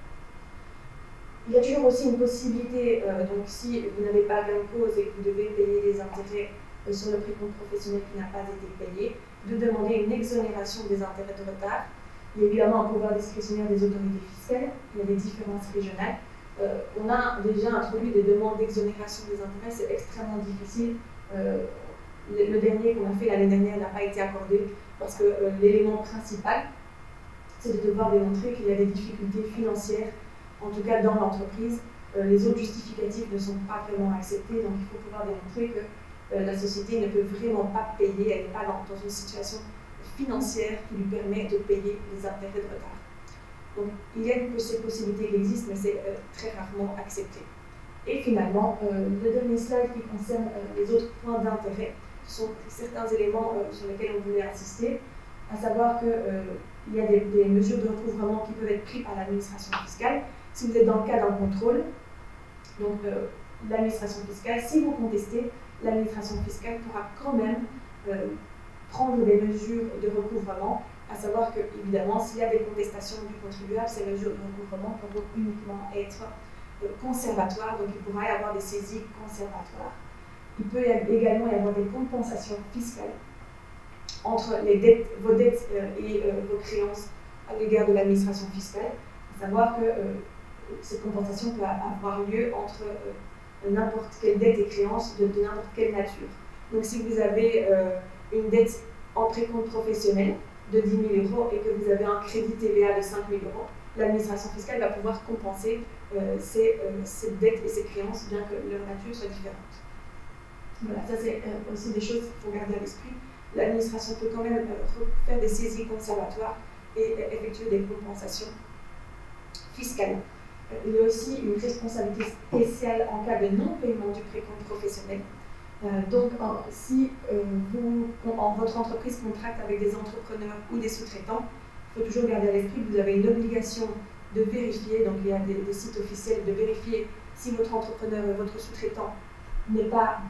Il y a toujours aussi une possibilité, donc si vous n'avez pas gain de cause et que vous devez payer des intérêts sur le précompte professionnel qui n'a pas été payé, de demander une exonération des intérêts de retard. Il y a évidemment un pouvoir discrétionnaire des autorités fiscales, il y a des différences régionales. On a déjà introduit des demandes d'exonération des intérêts, c'est extrêmement difficile. Le dernier qu'on a fait l'année dernière n'a pas été accordé parce que l'élément principal, c'est de devoir démontrer qu'il y a des difficultés financières, en tout cas dans l'entreprise. Les autres justificatifs ne sont pas vraiment acceptés, donc il faut pouvoir démontrer que la société ne peut vraiment pas payer, elle n'est pas dans une situation financière qui lui permet de payer les intérêts de retard. Donc il y a ces possibilités qui existent, mais c'est très rarement accepté. Et finalement, le dernier slide qui concerne les autres points d'intérêt, ce sont certains éléments sur lesquels on voulait insister, à savoir qu'il y a des mesures de recouvrement qui peuvent être prises par l'administration fiscale. Si vous êtes dans le cas d'un contrôle, donc l'administration fiscale, si vous contestez, l'administration fiscale pourra quand même prendre des mesures de recouvrement, à savoir que, évidemment, s'il y a des contestations du contribuable, ces mesures de recouvrement pourront uniquement être conservatoires, donc il pourra y avoir des saisies conservatoires. Il peut également y avoir des compensations fiscales entre vos dettes et vos créances à l'égard de l'administration fiscale, à savoir que cette compensation peut avoir lieu entre n'importe quelle dette et créance de n'importe quelle nature. Donc si vous avez une dette en précompte professionnel de 10 000 € et que vous avez un crédit TVA de 5 000 €, l'administration fiscale va pouvoir compenser ces dettes et ces créances, bien que leur nature soit différente. Voilà, ça c'est aussi des choses qu'il faut garder à l'esprit. L'administration peut quand même faire des saisies conservatoires et effectuer des compensations fiscales. Il y a aussi une responsabilité spéciale en cas de non-paiement du précompte professionnel. Donc, si votre entreprise contracte avec des entrepreneurs ou des sous-traitants, il faut toujours garder à l'esprit que vous avez une obligation de vérifier, donc il y a des sites officiels, de vérifier si votre entrepreneur ou votre sous-traitant n'a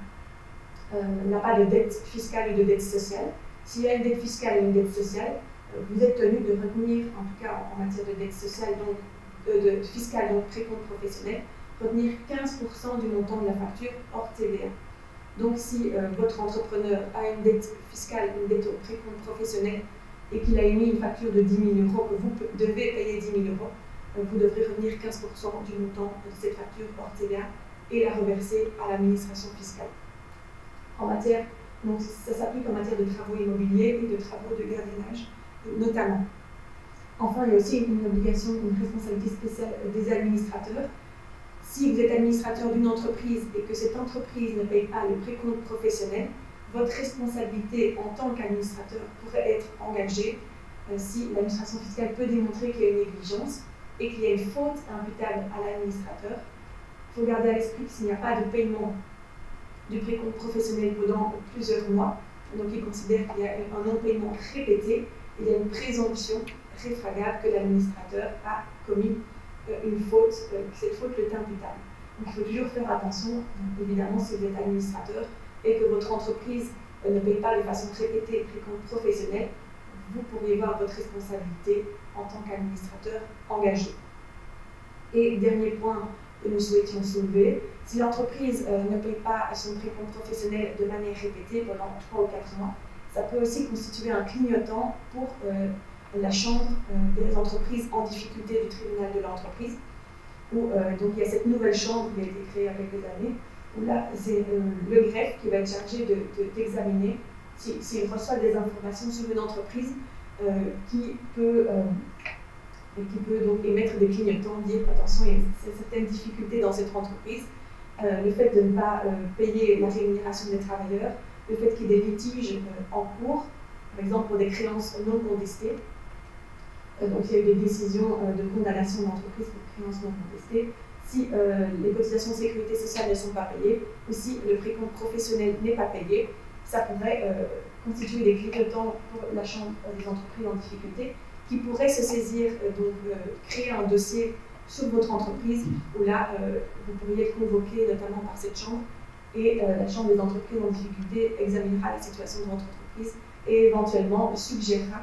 pas de dette fiscale ou de dette sociale. S'il y a une dette fiscale ou une dette sociale, vous êtes tenu de retenir, en tout cas en matière de dette sociale, donc fiscale, donc précompte professionnel, retenir 15% du montant de la facture hors TVA. Donc si votre entrepreneur a une dette fiscale, une dette au précompte professionnel, et qu'il a émis une facture de 10 000 € que vous devez payer 10 000 €, vous devrez retenir 15% du montant de cette facture hors TVA et la reverser à l'administration fiscale. En matière, donc ça s'applique en matière de travaux immobiliers et de travaux de gardiennage, notamment. Enfin, il y a aussi une obligation, une responsabilité spéciale des administrateurs. Si vous êtes administrateur d'une entreprise et que cette entreprise ne paye pas le précompte professionnel, votre responsabilité en tant qu'administrateur pourrait être engagée si l'administration fiscale peut démontrer qu'il y a une négligence et qu'il y a une faute imputable à l'administrateur. Il faut garder à l'esprit que s'il n'y a pas de paiement du précompte professionnel pendant plusieurs mois, donc il considère qu'il y a un non-paiement répété, il y a une présomption réfragable que l'administrateur a commis une faute, que cette faute est imputable. Donc il faut toujours faire attention, donc, évidemment, si vous êtes administrateur et que votre entreprise ne paye pas de façon répétée le précompte professionnel, vous pourriez voir votre responsabilité en tant qu'administrateur engagé. Et dernier point que nous souhaitions soulever, si l'entreprise ne paye pas son précompte professionnel de manière répétée pendant 3 ou 4 mois, ça peut aussi constituer un clignotant pour la chambre des entreprises en difficulté du tribunal de l'entreprise, où donc il y a cette nouvelle chambre qui a été créée il y a quelques années, où là c'est le greffe qui va être chargé d'examiner s'il reçoit des informations sur une entreprise qui peut donc émettre des clignotants, dire attention, il y a certaines difficultés dans cette entreprise, le fait de ne pas payer la rémunération des travailleurs, le fait qu'il y ait des litiges en cours, par exemple pour des créances non contestées. Donc il y a eu des décisions de condamnation d'entreprise pour créances non contestées. Si les cotisations de sécurité sociale ne sont pas payées, ou si le précompte professionnel n'est pas payé, ça pourrait constituer des clignotants pour la Chambre des entreprises en difficulté, qui pourrait se saisir, créer un dossier sur votre entreprise, où là, vous pourriez être convoqué notamment par cette chambre, et la Chambre des entreprises en difficulté examinera la situation de votre entreprise et éventuellement suggérera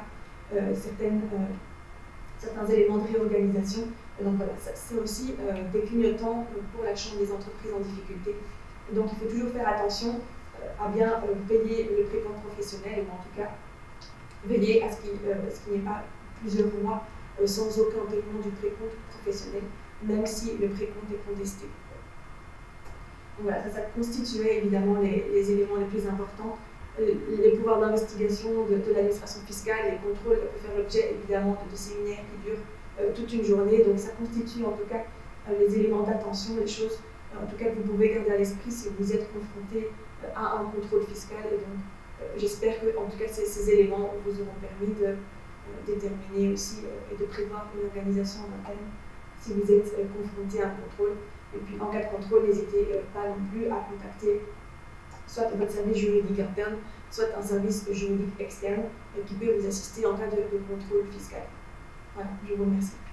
certains éléments de réorganisation. Donc voilà, c'est aussi des clignotants pour la Chambre des entreprises en difficulté. Donc il faut toujours faire attention à bien payer le précompte professionnel, ou en tout cas veiller à ce qu'il n'y ait pas plusieurs mois sans aucun paiement du précompte professionnel, même si le précompte est contesté. Donc voilà, ça constituait évidemment les éléments les plus importants. Les pouvoirs d'investigation de l'administration fiscale, les contrôles peuvent faire l'objet évidemment de séminaires qui durent toute une journée, donc ça constitue en tout cas les éléments d'attention, les choses en tout cas que vous pouvez garder à l'esprit si vous êtes confronté à un contrôle fiscal. Et donc j'espère que en tout cas ces éléments vous auront permis de déterminer aussi et de prévoir une organisation en interne si vous êtes confronté à un contrôle. Et puis en cas de contrôle, n'hésitez pas non plus à contacter soit votre service juridique interne, soit un service juridique externe qui peut vous assister en cas de contrôle fiscal. Voilà, je vous remercie.